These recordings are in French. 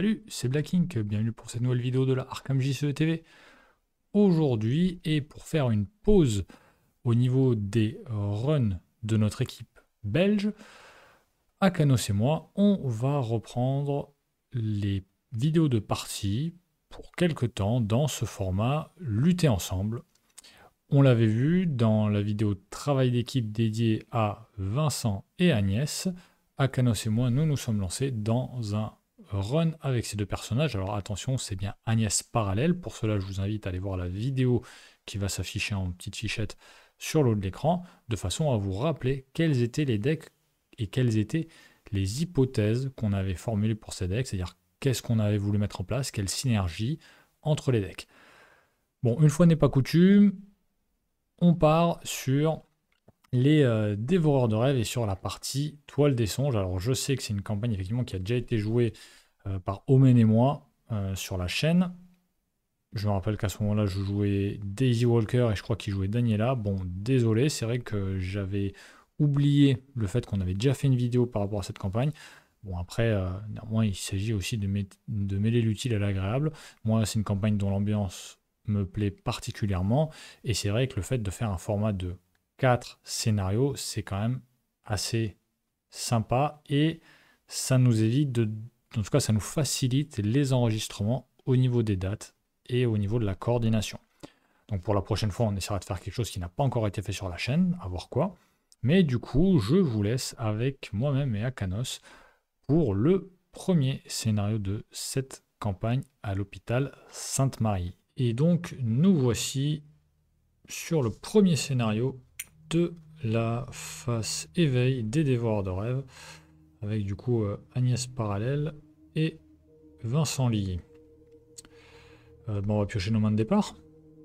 Salut, c'est Black Ink, bienvenue pour cette nouvelle vidéo de la Arkham JCE TV. Aujourd'hui, et pour faire une pause au niveau des runs de notre équipe belge, Akanos et moi, on va reprendre les vidéos de partie pour quelque temps dans ce format lutter ensemble. On l'avait vu dans la vidéo travail d'équipe dédiée à Vincent et Agnès. Akanos et moi, nous nous sommes lancés dans un run avec ces deux personnages. Alors attention, c'est bien Agnès parallèle. Pour cela, je vous invite à aller voir la vidéo qui va s'afficher en petite fichette sur le haut de l'écran, de façon à vous rappeler quels étaient les decks et quelles étaient les hypothèses qu'on avait formulées pour ces decks, c'est-à-dire qu'est-ce qu'on avait voulu mettre en place, quelle synergie entre les decks. Bon, une fois n'est pas coutume, on part sur les dévoreurs de rêves et sur la partie toile des songes. Alors je sais que c'est une campagne effectivement qui a déjà été jouée par Omen et moi sur la chaîne. Je me rappelle qu'à ce moment-là je jouais Daisy Walker et je crois qu'il jouait Daniela. Bon, désolé, c'est vrai que j'avais oublié le fait qu'on avait déjà fait une vidéo par rapport à cette campagne. Bon, après, néanmoins, il s'agit aussi de mêler l'utile à l'agréable. Moi, c'est une campagne dont l'ambiance me plaît particulièrement, et c'est vrai que le fait de faire un format de 4 scénarios, c'est quand même assez sympa, et ça nous évite en tout cas, ça nous facilite les enregistrements au niveau des dates et au niveau de la coordination. Donc pour la prochaine fois, on essaiera de faire quelque chose qui n'a pas encore été fait sur la chaîne, à voir quoi. Mais du coup, je vous laisse avec moi-même et Akanos pour le premier scénario de cette campagne à l'hôpital Sainte-Marie. Et donc, nous voici sur le premier scénario de la phase éveil des dévoreurs de rêves, avec du coup Agnès parallèle et Vincent lié. Bon, on va piocher nos mains de départ.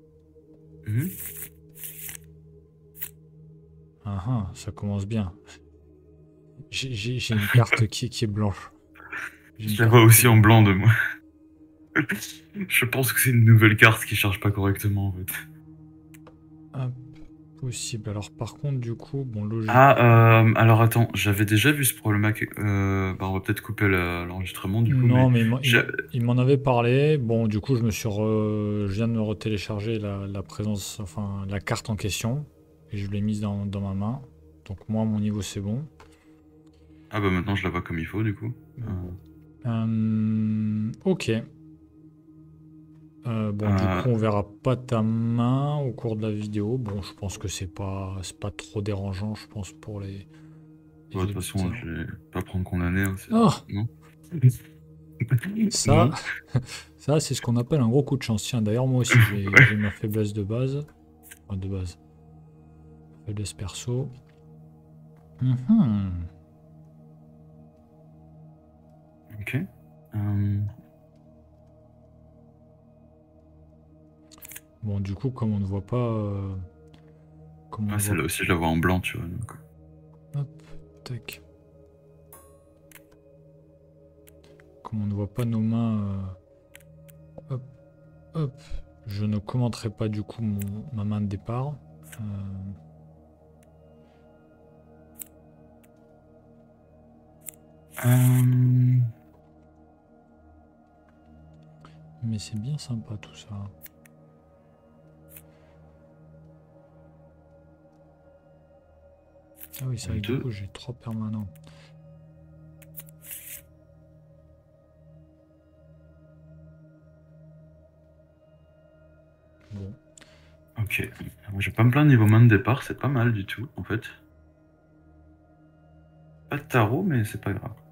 Ça commence bien. J'ai une carte qui est blanche. Je la vois aussi en blanc de moi. Je pense que c'est une nouvelle carte qui charge pas correctement en fait. Hop, possible. Alors par contre, du coup, bon, logique. Alors attends, j'avais déjà vu ce problème. On va peut-être couper l'enregistrement du coup, mais Non, mais il m'en avait parlé. Bon, du coup, je viens de me retélécharger la présence, enfin la carte en question, et je l'ai mise dans ma main. Donc moi, mon niveau, c'est bon. Ah bah maintenant je la vois comme il faut du coup. Ok. Bon, du coup, on verra pas ta main au cours de la vidéo. Bon, je pense que c'est pas trop dérangeant, je pense, pour les De toute façon, auditeurs. je vais pas prendre condamné. Hein, Oh, non. ça, Non. ça c'est ce qu'on appelle un gros coup de chance. Tiens, d'ailleurs, moi aussi, j'ai ma faiblesse de base. Enfin, de base. Faiblesse perso. Ok. Bon, du coup, comme on ne voit pas... Ah, celle-là aussi je la vois en blanc, tu vois. Donc. Hop, tac. Comme on ne voit pas nos mains... hop, hop. Je ne commenterai pas, du coup, ma main de départ. Mais c'est bien sympa, tout ça. Ah oui, c'est vrai que du coup, j'ai 3 permanents. Bon. Ok. Je vais pas me plaindre niveau main de départ, c'est pas mal du tout, en fait. Pas de tarot, mais c'est pas grave.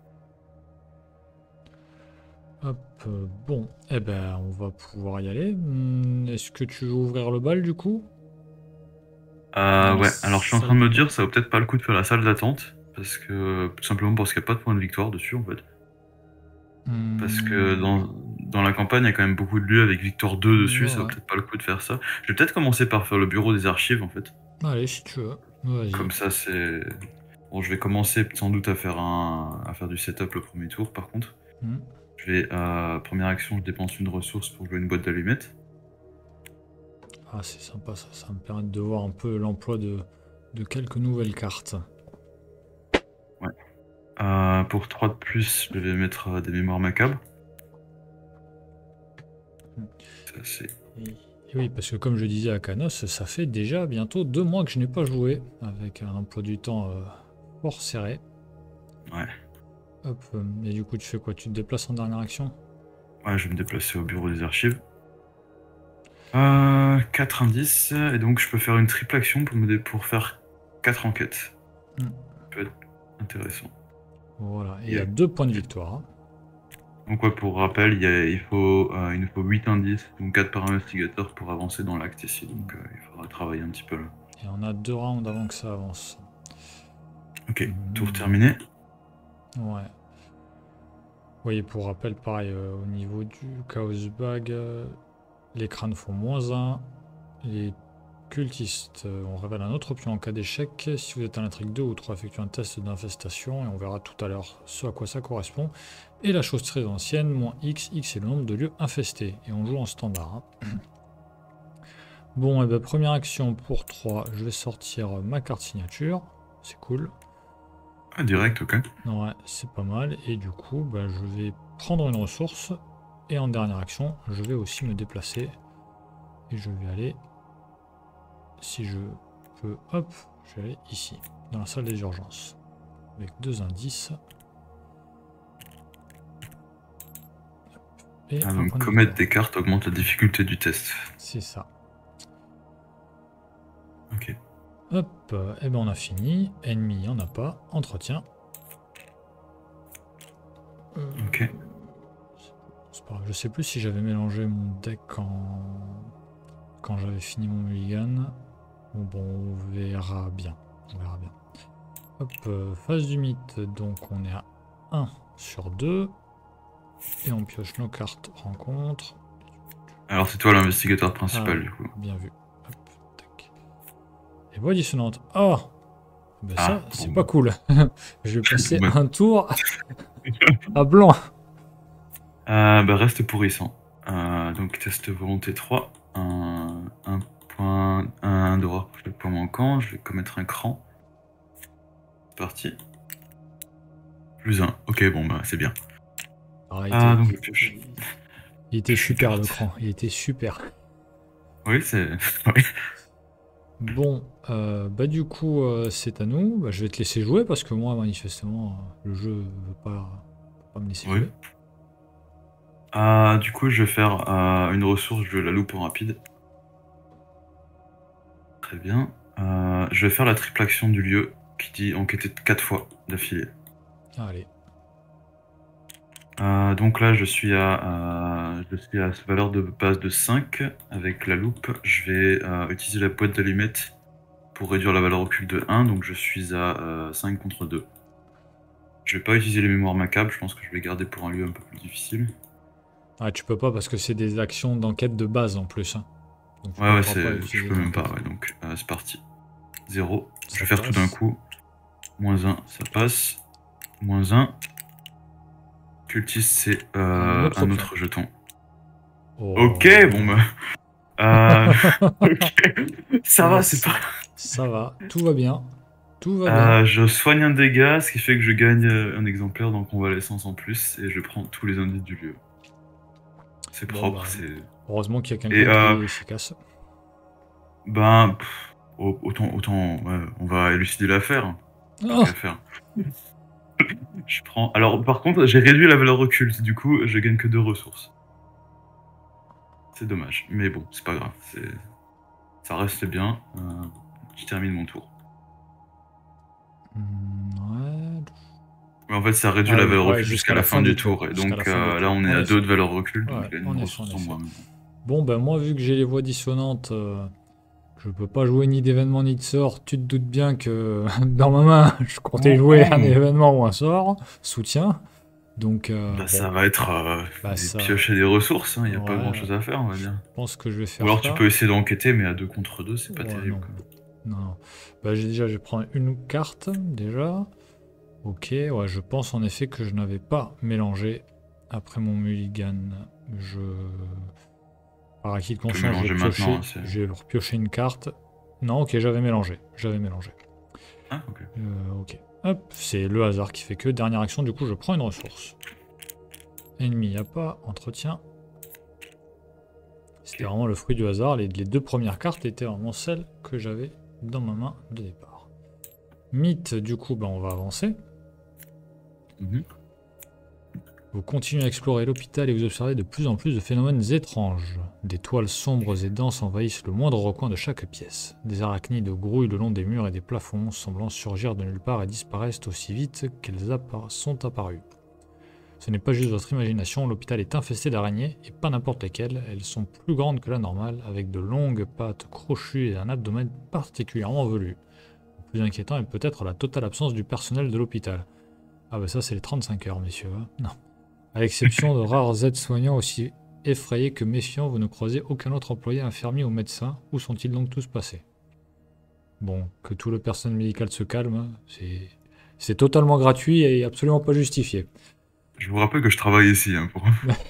Hop, bon. Eh ben, on va pouvoir y aller. Est-ce que tu veux ouvrir le bal, du coup? Ouais, alors je suis en train de me dire, ça vaut peut-être pas le coup de faire la salle d'attente, parce que, tout simplement parce qu'il n'y a pas de point de victoire dessus, en fait. Parce que dans la campagne, il y a quand même beaucoup de lieux avec Victoire 2 dessus, ça vaut Ouais. peut-être pas le coup de faire ça. Je vais peut-être commencer par faire le bureau des archives, en fait. Allez, si tu veux. Vas-y. Comme ça, c'est... Bon, je vais commencer sans doute à faire du setup le premier tour, par contre. Première action, je dépense une ressource pour jouer une boîte d'allumettes. Ah, c'est sympa, ça. Ça me permet de voir un peu l'emploi de quelques nouvelles cartes. Ouais. Pour 3 de plus, je vais mettre des mémoires macabres. Et oui, parce que comme je disais à Canos, ça fait déjà bientôt 2 mois que je n'ai pas joué, avec un emploi du temps fort serré. Ouais. Hop, et du coup tu fais quoi? Tu te déplaces en dernière action? Ouais, je vais me déplacer au bureau des archives. 4 indices, et donc je peux faire une triple action pour faire 4 enquêtes. Ça peut être intéressant. Voilà, et il y a 2 points de victoire. Hein. Donc ouais, pour rappel, il nous faut 8 indices, donc 4 par investigateur pour avancer dans l'acte ici, donc il faudra travailler un petit peu là. Et on a 2 rounds avant que ça avance. Ok, tour terminé. Ouais. Oui, pour rappel, pareil, au niveau du Chaos Bag, les crânes font -1. Les cultistes, on révèle un autre pion en cas d'échec. Si vous êtes à l'intrigue 2 ou 3, effectuez un test d'infestation et on verra tout à l'heure ce à quoi ça correspond. Et la chose très ancienne, -X, X est le nombre de lieux infestés. Et on joue en standard. Hein. Bon, et ben, première action pour 3, je vais sortir ma carte signature. C'est cool. Ah, direct, ok. Ouais, c'est pas mal. Et du coup, bah, je vais prendre une ressource. Et en dernière action, je vais aussi me déplacer. Et je vais aller, si je peux, hop, je vais aller ici, dans la salle des urgences. Avec 2 indices. Et donc commettre des cartes augmente la difficulté du test. C'est ça. Ok. Hop, et ben on a fini. Ennemi, il n'y en a pas. Entretien. Ok. C'est pas grave. Je sais plus si j'avais mélangé mon deck quand j'avais fini mon mulligan. Bon, on verra bien. On verra bien. Hop, phase du mythe, donc on est à 1 sur 2. Et on pioche nos cartes rencontre. Alors c'est toi l'investigateur principal du coup. Bien vu. Hop, tac. Et voix dissonante. Oh ben ça, c'est pas cool. Je vais passer un tour à blanc. Bah reste pourrissant. Donc test volonté 3. Un point, un droit, le point manquant. Je vais commettre un cran. C'est parti. +1. Ok, bon bah c'est bien. Donc je pioche. Il était super le cran. Il était super. Oui, c'est. Bon, bah du coup, c'est à nous. Bah, je vais te laisser jouer parce que moi, manifestement, le jeu veut pas me laisser jouer. Du coup, je vais faire une ressource, je la loupe en rapide. Très bien. Je vais faire la triple action du lieu qui dit enquêter 4 fois d'affilée. Allez. Donc là, je suis à cette valeur de base de 5 avec la loupe. Je vais utiliser la boîte d'allumettes pour réduire la valeur occulte de 1, donc je suis à 5 contre 2. Je vais pas utiliser les mémoires macabres, je pense que je vais les garder pour un lieu un peu plus difficile. Ah, tu peux pas parce que c'est des actions d'enquête de base en plus. Hein. Donc, je peux même pas, donc c'est parti. 0, je vais faire tout d'un coup. -1, ça passe. -1. Cultiste, c'est un autre jeton. Oh. Ok, bon bah. Ok. Ça va, c'est pas. Ça va, tout va bien. Tout va bien. Je soigne un dégât, ce qui fait que je gagne un exemplaire d'en convalescence en plus, et je prends tous les indices du lieu. C'est propre, c'est. Heureusement qu'il y a quelqu'un qui est efficace. Ben. Autant ouais, on va élucider l'affaire. Oh. Je prends. Alors, par contre, j'ai réduit la valeur occulte, du coup, je gagne que 2 ressources. C'est dommage, mais bon, c'est pas grave. Ça reste bien. Je termine mon tour. Ouais. Mais en fait, ça réduit la valeur occulte jusqu'à la fin du tour. Et donc là, on est à 2 de valeur occulte, donc je gagne une ressource en moins. Bon, ben moi, vu que j'ai les voix dissonantes, je peux pas jouer ni d'événement ni de sort. Tu te doutes bien que dans ma main, je comptais jouer un événement ou un sort, soutien. Donc, ça va être piocher des ressources, il n'y a pas grand chose à faire, on va dire. Je pense que je vais faire Ou alors tu peux essayer d'enquêter, mais à 2 contre 2, c'est pas terrible. Non. Bah, je vais prendre une carte déjà. Ok, ouais, je pense en effet que je n'avais pas mélangé après mon mulligan. Par acquis de conscience, j'ai repioché une carte. Non, ok, j'avais mélangé. Ah, ok. Ok. Hop, c'est le hasard qui fait que. Dernière action, du coup, je prends une ressource. Ennemi, y a pas. Entretien. C'était vraiment le fruit du hasard. Les 2 premières cartes étaient vraiment celles que j'avais dans ma main de départ. Mythe, du coup, on va avancer. Vous continuez à explorer l'hôpital et vous observez de plus en plus de phénomènes étranges. Des toiles sombres et denses envahissent le moindre recoin de chaque pièce. Des arachnides grouillent le long des murs et des plafonds, semblant surgir de nulle part et disparaissent aussi vite qu'elles sont apparues. Ce n'est pas juste votre imagination, l'hôpital est infesté d'araignées, et pas n'importe lesquelles. Elles sont plus grandes que la normale, avec de longues pattes crochues et un abdomen particulièrement velu. Le plus inquiétant est peut-être la totale absence du personnel de l'hôpital. Ah ça c'est les 35 heures, messieurs. Hein, non. À l'exception de rares aides-soignants aussi effrayés que méfiants, vous ne croisez aucun autre employé, infirmier ou médecin. Où sont-ils donc tous passés? Bon, que tout le personnel médical se calme, c'est totalement gratuit et absolument pas justifié. Je vous rappelle que je travaille ici. Pour...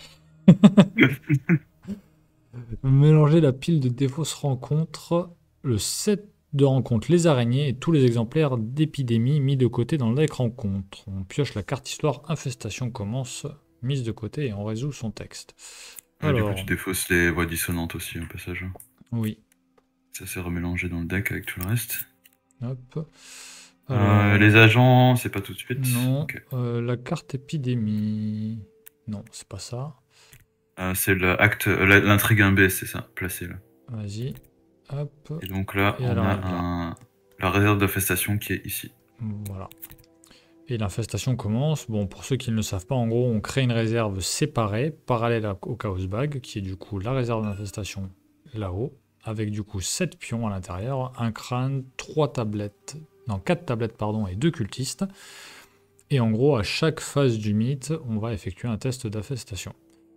Mélangez la pile de défausses rencontres, le set de rencontres, les araignées et tous les exemplaires d'épidémie mis de côté dans le deck rencontre. On pioche la carte histoire, infestation commence, mise de côté et on résout son texte. Alors, du coup, tu défausses les voix dissonantes aussi au passage. Oui. Ça s'est remélangé dans le deck avec tout le reste. Hop. Les agents, c'est pas tout de suite. Non. Okay. La carte épidémie. Non, c'est pas ça. C'est l'intrigue 1B, c'est ça, placé là. Vas-y. Hop. Et donc là, on a la réserve d'infestation qui est ici. Voilà. Et l'infestation commence. Bon, pour ceux qui ne le savent pas, en gros, on crée une réserve séparée, parallèle au Chaos Bag, qui est du coup la réserve d'infestation là-haut, avec du coup 7 pions à l'intérieur, un crâne, 4 tablettes, et 2 cultistes. Et en gros, à chaque phase du mythe, on va effectuer un test d'infestation.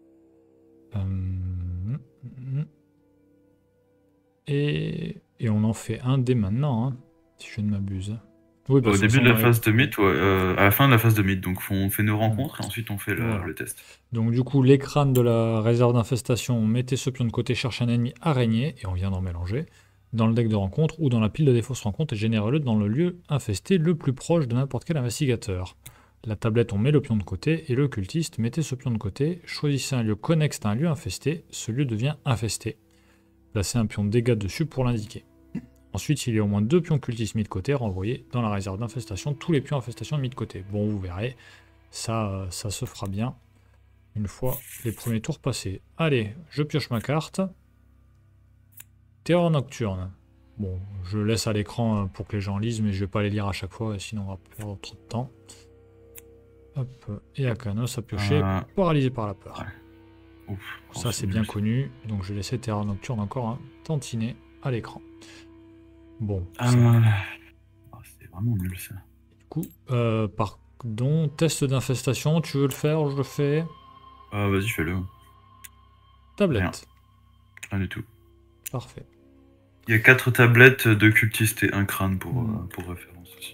Et on en fait un dès maintenant, hein, si je ne m'abuse. Oui, au début de la phase de mythe, à la fin de la phase de mythe, donc on fait nos rencontres et ensuite on fait le test. Donc du coup, les crânes de la réserve d'infestation, mettez ce pion de côté, cherchez un ennemi araignée, et on vient d'en mélanger, dans le deck de rencontre ou dans la pile de défausses rencontres, et générez-le dans le lieu infesté le plus proche de n'importe quel investigateur. La tablette, on met le pion de côté, et le cultiste, mettez ce pion de côté, choisissez un lieu connexe à un lieu infesté, ce lieu devient infesté. Placez un pion de dégâts dessus pour l'indiquer. Ensuite, il y a au moins 2 pions cultistes mis de côté, renvoyez dans la réserve d'infestation tous les pions infestation mis de côté. Bon, vous verrez, ça se fera bien une fois les premiers tours passés. Allez, je pioche ma carte. Terreur nocturne. Bon, je laisse à l'écran pour que les gens lisent, mais je vais pas les lire à chaque fois, sinon on va perdre trop de temps. Hop, et Akanos a pioché, paralysé par la peur. Ouais. Ouf, ça c'est bien connu, donc je vais laisser Terreur nocturne encore un tantinet à l'écran. Bon. C'est vraiment nul ça. Du coup, pardon, test d'infestation, tu veux le faire? Je le fais. Vas-y, fais-le. Tablette. Rien du tout. Parfait. Il y a 4 tablettes, 2 cultistes et un crâne pour référence aussi.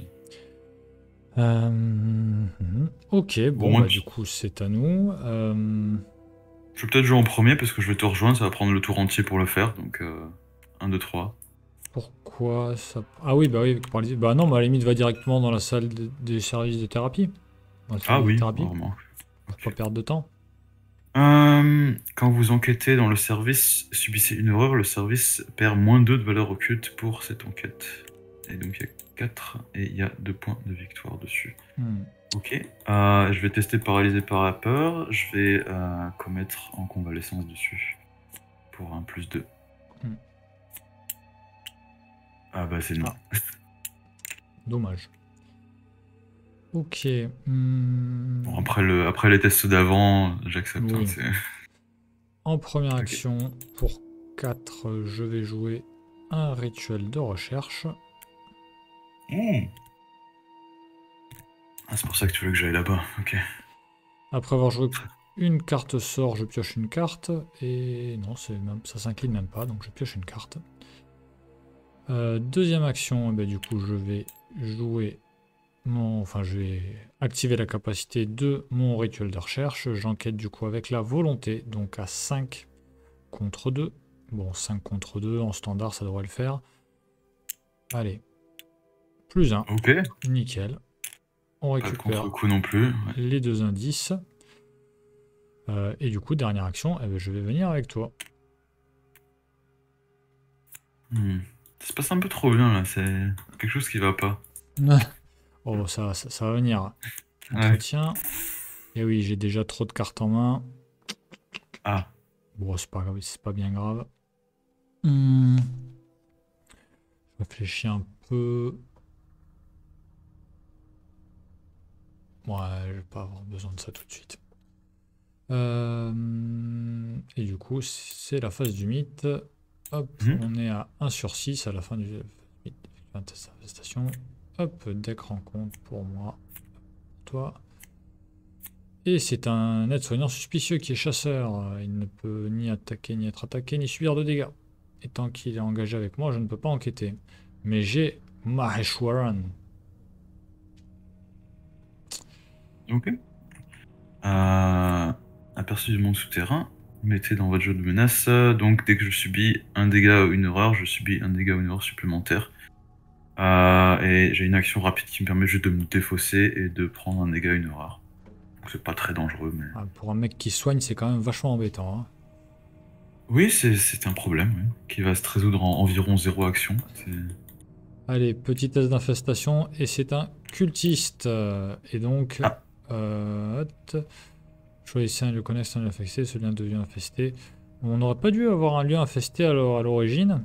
Ok, bon, du coup, c'est à nous. Je vais peut-être jouer en premier parce que je vais te rejoindre, ça va prendre le tour entier pour le faire, donc 1, 2, 3. Pourquoi ça... Ah oui, bah oui, bah non, mais à la limite, va directement dans la salle des services de thérapie. Ah oui, vraiment. Pour pas perdre de temps. Quand vous enquêtez dans le service, subissez une erreur, le service perd -2 de valeur occulte pour cette enquête. Et donc il y a 4 et il y a 2 points de victoire dessus. Ok, je vais tester paralysé par la peur, je vais commettre en convalescence dessus pour un +2. Ah bah c'est non. Dommage. Ok. Bon, après les tests d'avant, j'accepte. Oui. En première action, pour 4, je vais jouer un rituel de recherche. Ah, c'est pour ça que tu veux que j'aille là-bas, ok. Après avoir joué une carte sort, je pioche une carte. Et non, ça s'incline même pas, donc je pioche une carte. Deuxième action, du coup, je vais jouer je vais activer la capacité de mon rituel de recherche. J'enquête du coup avec la volonté, donc à 5 contre 2. Bon, 5 contre 2, en standard, ça devrait le faire. Allez. +1. Ok. Nickel. On récupère pas de contre-coup non plus. Les 2 indices. Et du coup, dernière action, je vais venir avec toi. Hmm. Ça se passe un peu trop bien là, c'est quelque chose qui va pas. Oh, ça va venir. Ouais. Entretien. Et oui, j'ai déjà trop de cartes en main. Ah. Bon, c'est pas grave, c'est pas bien grave. Hmm, je réfléchis un peu. Ouais, je vais pas avoir besoin de ça tout de suite. Et du coup, c'est la phase du mythe. Hop, Mhm. on est à 1 sur 6 à la fin du mythe. Infestation. Hop, deck rencontre pour moi, toi. Et c'est un aide-soignant suspicieux qui est chasseur. Il ne peut ni attaquer, ni être attaqué, ni subir de dégâts. Et tant qu'il est engagé avec moi, je ne peux pas enquêter. Mais j'ai Maheshwaran. Ok. Aperçu du monde souterrain. Mettez dans votre jeu de menace. Donc dès que je subis un dégât ou une horreur, je subis un dégât ou une horreur supplémentaire. Et j'ai une action rapide qui me permet juste de me défausser et de prendre un dégât ou une horreur. Donc c'est pas très dangereux, mais... Ah, pour un mec qui soigne, c'est quand même vachement embêtant, hein. Oui, c'est un problème, oui, qui va se résoudre en environ 0 action. Allez, petit test d'infestation, et c'est un cultiste. Et donc, Ah, choisissez un lieu connecté, un lieu infesté, ce lien devient infesté. On n'aurait pas dû avoir un lieu infesté à l'origine.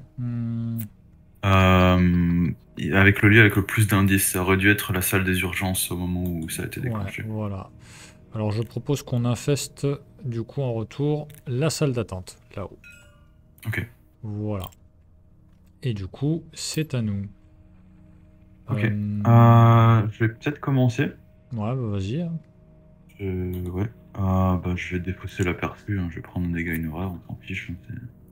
avec le lieu avec le plus d'indices, ça aurait dû être la salle des urgences au moment où ça a été Ouais, déclenché. voilà. Alors je propose qu'on infeste, du coup, en retour, la salle d'attente, là-haut. Ok, Voilà. Et du coup, c'est à nous. ok. Euh, Je vais peut-être commencer. Ouais, bah vas-y, hein. Ouais. Bah, je vais défausser l'aperçu, hein. Je vais prendre un dégât une horreur, on s'en fiche, hein,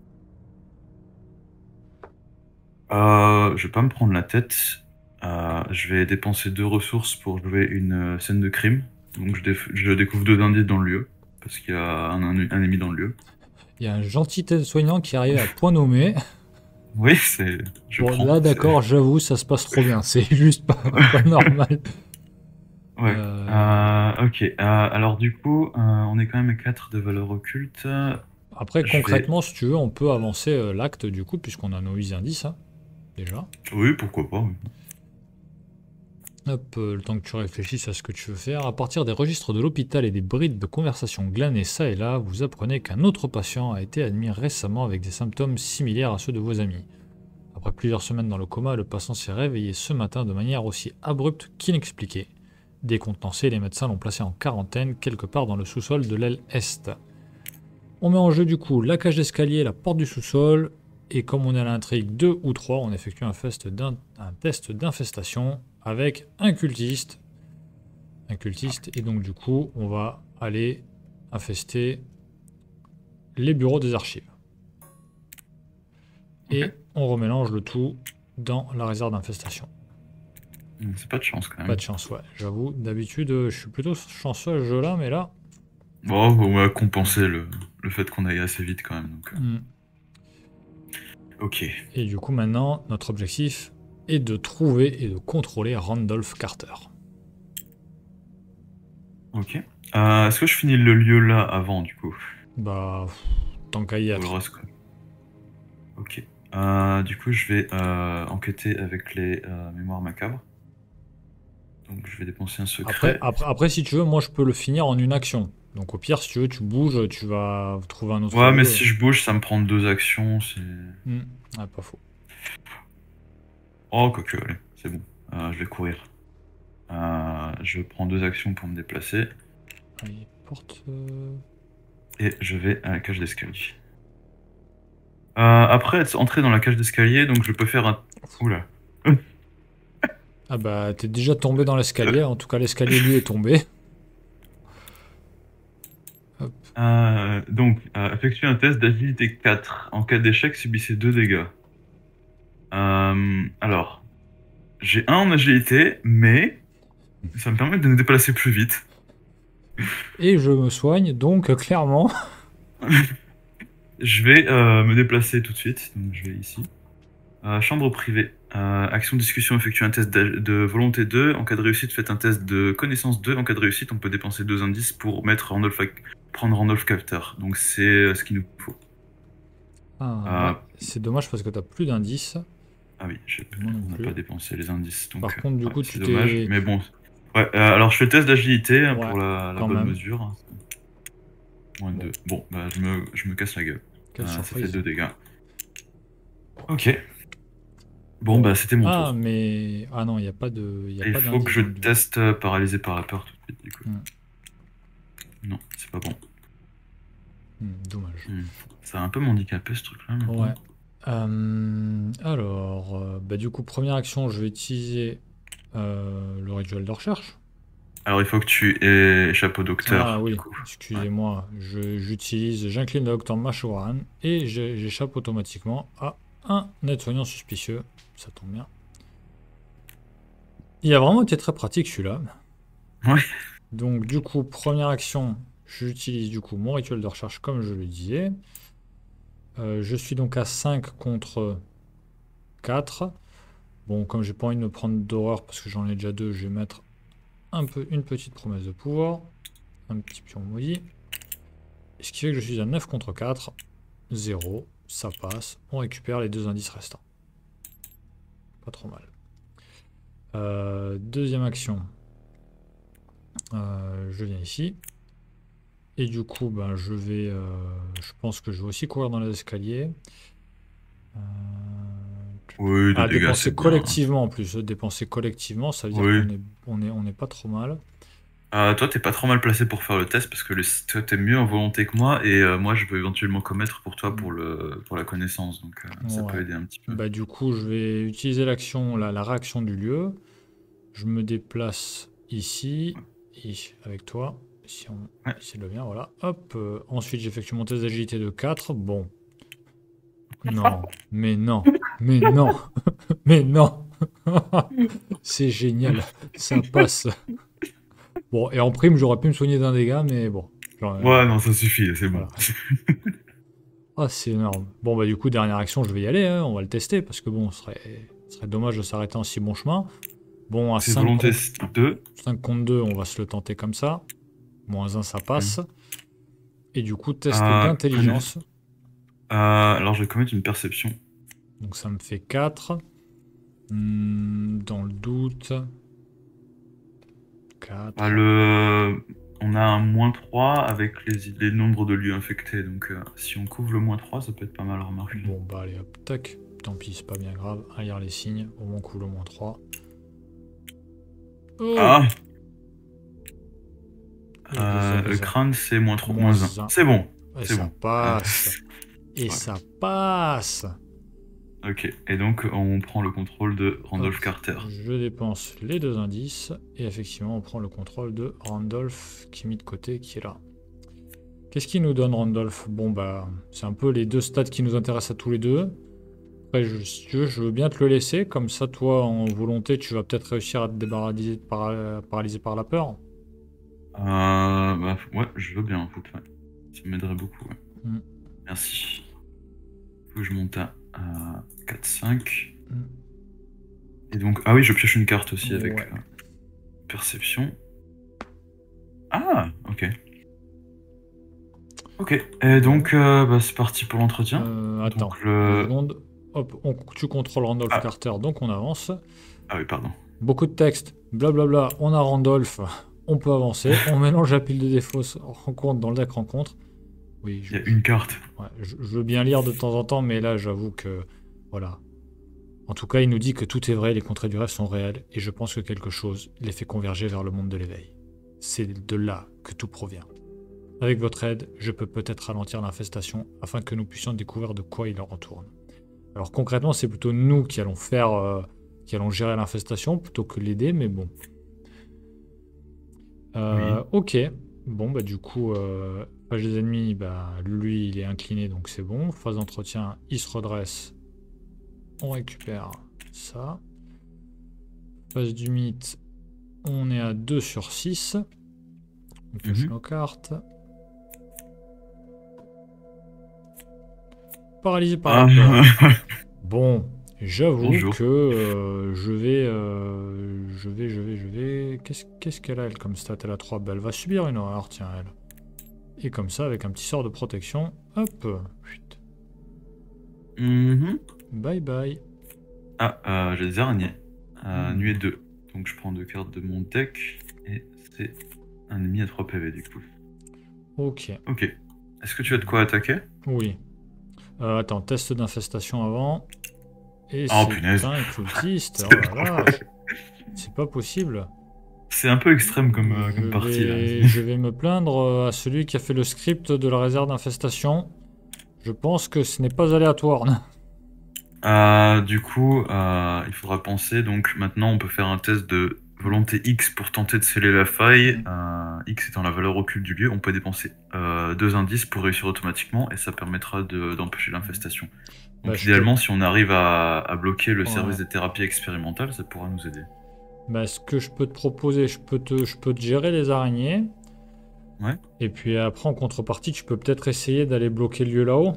je vais pas me prendre la tête. Je vais dépenser 2 ressources pour jouer une scène de crime. Donc je découvre 2 indices dans le lieu, parce qu'il y a un ennemi dans le lieu. Il y a un gentil soignant qui arrive à point nommé. Oui, je Bon, prends. là, d'accord, j'avoue, ça se passe trop bien. C'est juste pas normal. Ouais. Euh, Ok. Alors du coup, on est quand même à 4 de valeur occulte. Après, Je vais. concrètement, si tu veux, on peut avancer l'acte, du coup, puisqu'on a nos 8 indices, hein, déjà. Oui, pourquoi pas. Oui. Hop, le temps que tu réfléchisses à ce que tu veux faire. À partir des registres de l'hôpital et des brides de conversation glanées ça et là, vous apprenez qu'un autre patient a été admis récemment avec des symptômes similaires à ceux de vos amis. Après plusieurs semaines dans le coma, le patient s'est réveillé ce matin de manière aussi abrupte qu'inexpliquée. Décontenancés, les médecins l'ont placé en quarantaine quelque part dans le sous-sol de l'aile Est. On met en jeu du coup la cage d'escalier, la porte du sous-sol, et comme on est à l'intrigue 2 ou 3, on effectue un test d'infestation avec un cultiste. Un cultiste, et donc du coup, on va aller infester les bureaux des archives. Ok. Et on remélange le tout dans la réserve d'infestation. C'est pas de chance quand Pas même. de chance, ouais. J'avoue, d'habitude, je suis plutôt chanceux à ce jeu-là, mais là... Bon, on va compenser le fait qu'on aille assez vite quand même. Donc, hmm. ok. Et du coup, maintenant, notre objectif est de trouver et de contrôler Randolph Carter. Ok. Est-ce que je finis le lieu là avant du coup? Bah, tant qu'à y Ou le être. reste, quoi. Ok. Du coup, je vais enquêter avec les mémoires macabres. Donc, je vais dépenser un secret. Après, si tu veux, moi, je peux le finir en une action. Donc, au pire, si tu veux, tu bouges, tu vas trouver un autre Ouais, mais lieu. si je bouge, ça me prend 2 actions. Hmm. Ouais, pas faux. Oh, quoique, allez, c'est bon. Je vais courir. Je prends 2 actions pour me déplacer. Allez, porte... Et je vais à la cage d'escalier. Après être entré dans la cage d'escalier, donc je peux faire un... Oula. Ah bah, t'es déjà tombé dans l'escalier. En tout cas, l'escalier, lui, est tombé. Hop. Donc, effectuer un test d'agilité 4. En cas d'échec, subissez 2 dégâts. Alors, j'ai 1 en agilité, mais ça me permet de me déplacer plus vite. Et je me soigne, donc, clairement... Je vais me déplacer tout de suite. Donc, je vais ici. Chambre privée. Action discussion, effectuer un test de volonté 2. En cas de réussite, faites un test de connaissance 2. En cas de réussite, on peut dépenser 2 indices pour prendre Randolph Carter. Donc c'est ce qu'il nous faut. Ah, ouais. C'est dommage parce que t'as plus d'indices. Ah oui, on n'a pas dépensé les indices. Donc, par contre, du coup, tu t'es... dommage, mais bon. Ouais, alors je fais le test d'agilité pour la bonne mesure. Moins 2. Bon, bah je me casse la gueule. Ça fait 2 dégâts. Ok. Bon, bah c'était mon tour. Ah, mais... Ah non, il n'y a pas de... Il faut que je teste paralysé par la peur tout de suite, du coup. Non, c'est pas bon. Dommage. Ça a un peu handicapé ce truc-là. Ouais. Alors, bah, du coup, première action, je vais utiliser le rituel de recherche. Alors, il faut que tu aies chapeau docteur. Ah oui, excusez-moi. J'incline le docteur Mashoran et j'échappe automatiquement à un aide-soignant suspicieux. Ça tombe bien. Il a vraiment été très pratique celui-là. Ouais. Donc du coup, première action, j'utilise du coup mon rituel de recherche comme je le disais. Je suis donc à 5 contre 4. Bon, comme j'ai pas envie de me prendre d'horreur parce que j'en ai déjà 2, je vais mettre une petite promesse de pouvoir. Un petit pion maudit. Ce qui fait que je suis à 9 contre 4. 0, ça passe. On récupère les 2 indices restants. Pas trop mal. Deuxième action. Je viens ici. Et du coup, ben, je pense que je vais aussi courir dans les escaliers. Oui, des dégâts, dépenser collectivement en plus. Dépenser collectivement, ça veut dire qu'on n'est pas trop mal. Toi, t'es pas trop mal placé pour faire le test parce que toi, t'es mieux en volonté que moi et moi, je peux éventuellement commettre pour toi pour la connaissance. Donc, ça peut aider un petit peu. Bah, du coup, je vais utiliser l'action, la réaction du lieu. Je me déplace ici, avec toi. Si on essaie de le bien, voilà. Hop. Ensuite, j'effectue mon test d'agilité de 4. Bon. Non, mais non, mais non, mais non. C'est génial, ça passe. Bon, et en prime, j'aurais pu me soigner d'un dégât, mais bon. Ouais, non, ça suffit, c'est bon. Ah, c'est énorme. Bon, bah du coup, dernière action, je vais y aller, hein, on va le tester, parce que bon, ce serait dommage de s'arrêter en si bon chemin. Bon, à 5 contre 2, on va se le tenter comme ça. Moins 1, ça passe. Et du coup, test d'intelligence. Alors, je vais commettre une perception. Donc ça me fait 4. Dans le doute... 4. On a un -3 avec les nombres de lieux infectés. Donc, si on couvre le -3, ça peut être pas mal, remarque. Bon, bah allez, hop, tac. Tant pis, c'est pas bien grave. À lire les signes. Au moins, on couvre le -3. Oh ah le crâne, c'est -3, -1. C'est bon. C'est bon. Passe. Et ça passe. Ok, et donc on prend le contrôle de Randolph Carter. Je dépense les 2 indices, et effectivement on prend le contrôle de Randolph qui est mis de côté, qui est là. Qu'est-ce qu'il nous donne Randolph? Bon bah, c'est un peu les 2 stats qui nous intéressent à tous les deux. Après, si tu veux, je veux bien te le laisser, comme ça toi en volonté tu vas peut-être réussir à te débarrasser paralyser par la peur. Bah, ouais, je veux bien en fait, ouais. Ça m'aiderait beaucoup, ouais. Merci. Faut que je monte à 4-5. Et donc, ah oui, je pioche une carte aussi avec perception. Ah, ok. Ok, et donc, bah, c'est parti pour l'entretien. Attends, donc, 2 secondes. Hop, tu contrôles Randolph Carter, donc on avance. Ah oui, pardon. Beaucoup de texte, blablabla, on a Randolph, on peut avancer. On mélange la pile de défauts rencontre dans le deck rencontre. Oui, il y a une carte. Ouais, je veux bien lire de temps en temps, mais là, j'avoue que... Voilà. En tout cas, il nous dit que tout est vrai, les contrées du rêve sont réelles, et je pense que quelque chose les fait converger vers le monde de l'éveil. C'est de là que tout provient. Avec votre aide, je peux peut-être ralentir l'infestation, afin que nous puissions découvrir de quoi il en retourne. Alors concrètement, c'est plutôt nous qui allons gérer l'infestation, plutôt que l'aider, mais bon. Ok. Bon, bah du coup... Page des ennemis, bah, lui il est incliné donc c'est bon. Phase d'entretien, il se redresse. On récupère ça. Phase du mythe, on est à 2 sur 6. On pioche nos cartes. Paralysé par la peur. Bon, j'avoue que je vais. Qu'est-ce qu'elle a elle comme stat? Elle a 3 balles. Elle va subir une horreur, tiens elle. Et comme ça, avec un petit sort de protection, hop, Bye bye. Ah, j'ai des araignées. Nuée 2. Donc je prends 2 cartes de mon deck. Et c'est un ennemi à 3 PV du coup. Ok. Ok. Est-ce que tu as de quoi attaquer? Oui. Attends, test d'infestation avant. Et Oh c'est punaise. un cultiste. Oh la vache. C'est pas possible. C'est un peu extrême comme partie là. Je vais me plaindre à celui qui a fait le script de la réserve d'infestation. Je pense que ce n'est pas aléatoire. Du coup, il faudra penser. Donc maintenant, on peut faire un test de volonté X pour tenter de sceller la faille. X étant la valeur occulte du lieu, on peut dépenser 2 indices pour réussir automatiquement et ça permettra d'empêcher l'infestation. Donc Bah, idéalement, si on arrive à bloquer le Ouais. service des thérapies expérimentales, ça pourra nous aider. Bah, ce que je peux te proposer, je peux te gérer les araignées. Ouais. Et puis après, en contrepartie, tu peux peut-être essayer d'aller bloquer le lieu là-haut.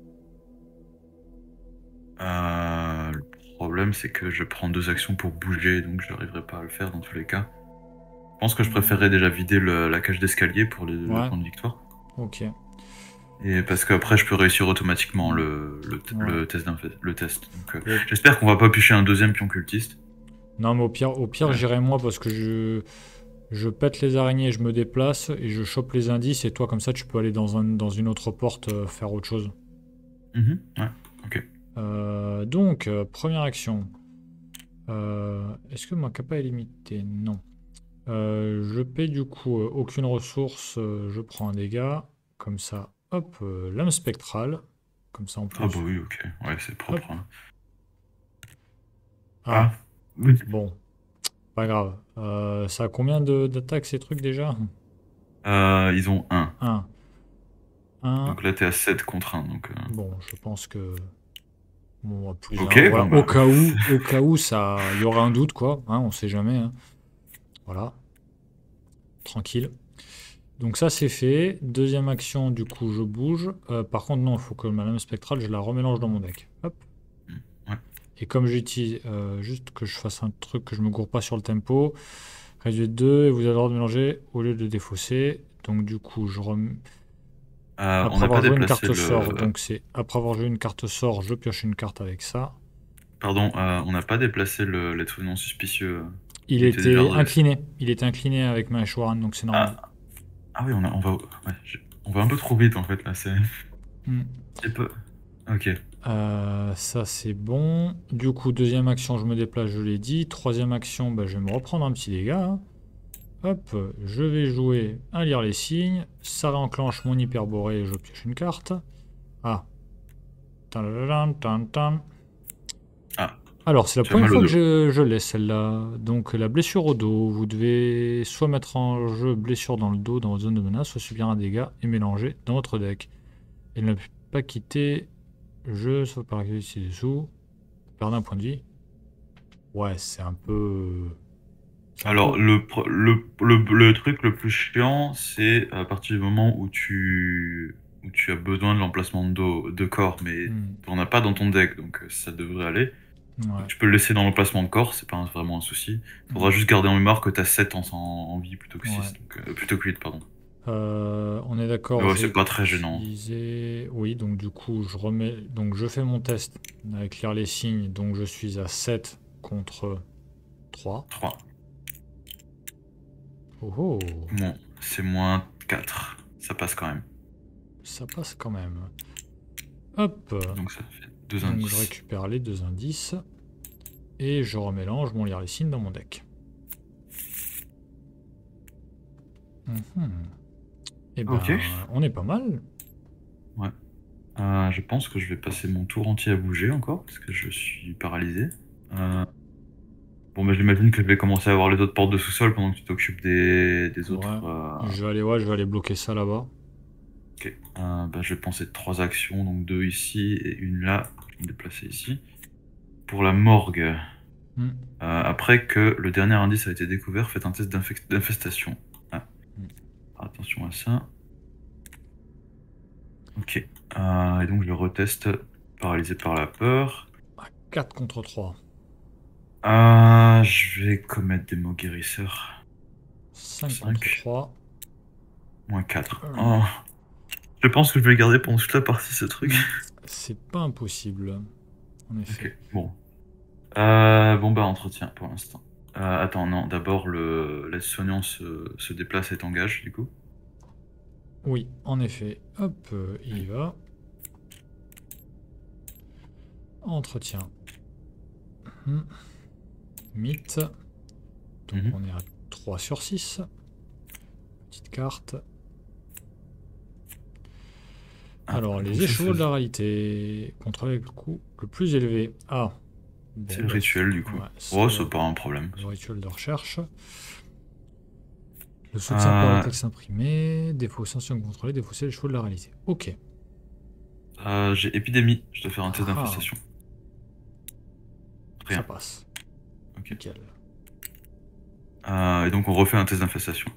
Le problème, c'est que je prends 2 actions pour bouger, donc je n'arriverai pas à le faire dans tous les cas. Je pense que je préférerais déjà vider la cage d'escalier pour le point de victoire. Ok. Et parce qu'après, je peux réussir automatiquement le test. Donc, Ouais. j'espère qu'on va pas piocher un deuxième pion cultiste. Non, mais au pire, j'irai moi parce que je pète les araignées, je me déplace et je chope les indices. Et toi, comme ça, tu peux aller dans une autre porte faire autre chose. Ouais, ok. Donc, première action. Est-ce que mon capa est limité? Non. Je paie du coup aucune ressource, je prends un dégât. Comme ça, hop, lame spectrale. Comme ça en plus. Ah bah oui, ok. Ouais, c'est propre. Hein. Ah, bon. Pas grave. Ça a combien d'attaques ces trucs déjà? Ils ont 1. 1. Donc là, t'es à 7 contre 1. Donc, Bon, je pense que. Bon, plus ok, 1. Voilà. bon, bah. Au cas où, il y aura un doute, quoi. Hein, on sait jamais. Hein. Voilà. Tranquille. Donc ça, c'est fait. Deuxième action, du coup, je bouge. Par contre, non, il faut que ma lame spectrale, je la remélange dans mon deck. Hop. Ouais. Et comme j'utilise, juste que je fasse un truc, que je me gourre pas sur le tempo. Réduit de 2, et vous avez le droit de mélanger au lieu de défausser. Donc du coup, je remets. Après avoir joué une carte sort, donc c'est après avoir joué une carte sort, je pioche une carte avec ça. Pardon, on n'a pas déplacé l'être non suspicieux. Il était incliné. Il était incliné avec ma Warren, donc c'est normal. Ah oui, on va un peu trop vite en fait là. C'est peu. Ok. Ça c'est bon. Du coup, deuxième action, je me déplace, je l'ai dit. Troisième action, bah, je vais me reprendre un petit dégât. Hein. Hop, je vais jouer à lire les signes. Ça réenclenche mon hyperborée et je pioche une carte. Ah. Alors, c'est la première fois que je l'ai celle-là. Donc, la blessure au dos. Vous devez soit mettre en jeu blessure dans le dos dans votre zone de menace, soit subir un dégât et mélanger dans votre deck. Et ne pas quitter jeu, sauf par ci-dessous. Perdre un point de vie. Ouais, c'est un peu. Alors, le truc le plus chiant, c'est à partir du moment où tu as besoin de l'emplacement de corps, mais tu n'en as pas dans ton deck, donc ça devrait aller. Ouais. Tu peux le laisser dans l'emplacement de corps, c'est pas vraiment un souci. Faudra juste garder en mémoire que tu as 7 en vie plutôt que 6, plutôt que 8, pardon. On est d'accord. Ouais, c'est pas très gênant. Oui, donc du coup, je fais mon test avec lire les signes, donc je suis à 7 contre 3. 3. Oh. Bon, c'est moins 4. Ça passe quand même. Ça passe quand même. Hop. Donc ça fait 2 indices. Donc je récupère les 2 indices. Et je remélange mon lire les signes dans mon deck. Et ben, on est pas mal. Ouais. Je pense que je vais passer mon tour entier à bouger encore, parce que je suis paralysé. Bon, bah, j'imagine que je vais commencer à voir les autres portes de sous-sol pendant que tu t'occupes des autres. Je vais aller bloquer ça là-bas. Ok. Bah, je vais penser 3 actions, donc 2 ici et une là. Je vais me déplacer ici. Pour la morgue. Après que le dernier indice a été découvert, faites un test d'infestation. Attention à ça. Ok. Et donc je le reteste, paralysé par la peur. 4 contre 3. Je vais commettre des mots guérisseurs. 5 contre 3. Moins 4. Oh. Je pense que je vais garder pendant toute la partie ce truc. c'est pas impossible, en effet. Ok, bon. Bon, bah, entretien pour l'instant. Attends, non, d'abord, l'aide-soignant se déplace et t'engage, du coup. Oui, en effet. Hop, il y va. Entretien. Mythe. Donc on est à 3 sur 6. Petite carte. Alors, les échevaux de la réalité. Contrôler le coût le plus élevé. Ah. Bon, c'est le rituel, du coup. Ouais, c'est pas un problème. Le rituel de recherche. Le soutien par le texte imprimé. Défaut sanction contrôlée. Défausser les chevaux de la réalité. Ok. J'ai épidémie. Je dois faire un test d'infestation. Ça passe. Ok. Nickel. Et donc on refait un test d'infestation.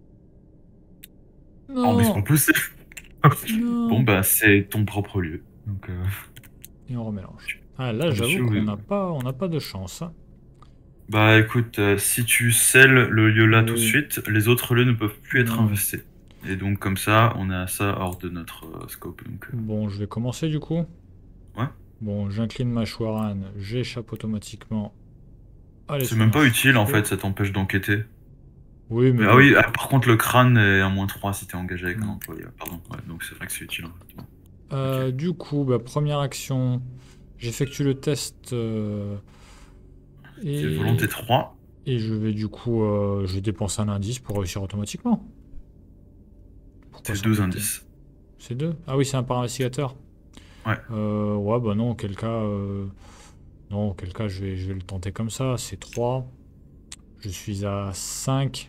Non. Oh, mais c'est pas possible. Bon, bah, c'est ton propre lieu. Donc, Et on remélange. Ah, là, j'avoue qu'on n'a pas de chance. Hein. Bah, écoute, si tu scelles le lieu là tout de suite, les autres lieux ne peuvent plus être investis. Et donc, comme ça, on a ça hors de notre scope. Donc, Bon, je vais commencer du coup. Ouais. Bon, j'incline ma Chouarane, j'échappe automatiquement. Allez, c'est même pas utile en fait, ça t'empêche d'enquêter. Oui, mais. Ah oui, par contre, le crâne est à -3 si t'es engagé avec un employé. Pardon, ouais, donc c'est vrai que c'est utile. Okay. Du coup, bah, première action, j'effectue le test. C'est volonté 3. Et je vais du coup, je vais dépenser un indice pour réussir automatiquement. C'est 2 indices. C'est 2? Ah oui, c'est un par investigateur. Ouais. Ouais, bah non, auquel cas, non, auquel cas je vais le tenter comme ça. C'est 3. Je suis à 5.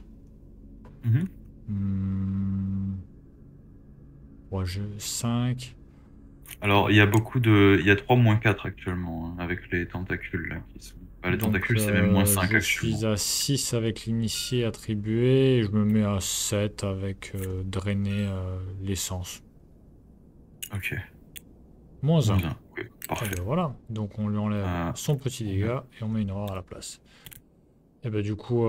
Ouais, 5. Alors, il y a beaucoup de. Il y a 3 -4 actuellement, hein, avec les tentacules là qui sont. Les tentacules, c'est même -5 actuellement. Je suis à 6 avec l'initié attribué et je me mets à 7 avec drainer l'essence. Ok. -1. Oui, parfait. Et ben voilà, donc on lui enlève son petit dégât et on met une horreur à la place. Et ben du coup,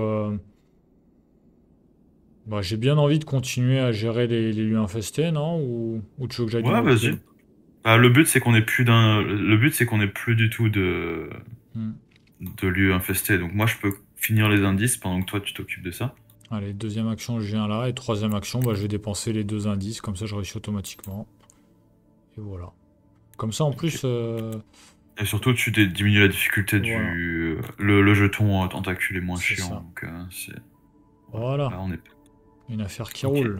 bah, j'ai bien envie de continuer à gérer les lieux infestés, non? Ou tu veux que j'aille Ouais, vas-y. Bah, le but c'est qu'on ait plus du tout de lieux infestés. Donc moi je peux finir les indices pendant que toi tu t'occupes de ça. Allez, deuxième action, je viens là. Et troisième action, bah, je vais dépenser les 2 indices. Comme ça, je réussis automatiquement. Et voilà. Comme ça, en plus... Et surtout, tu diminues la difficulté du... Le jeton tentacule est moins chiant. Donc, voilà. Là, on est... Une affaire qui roule.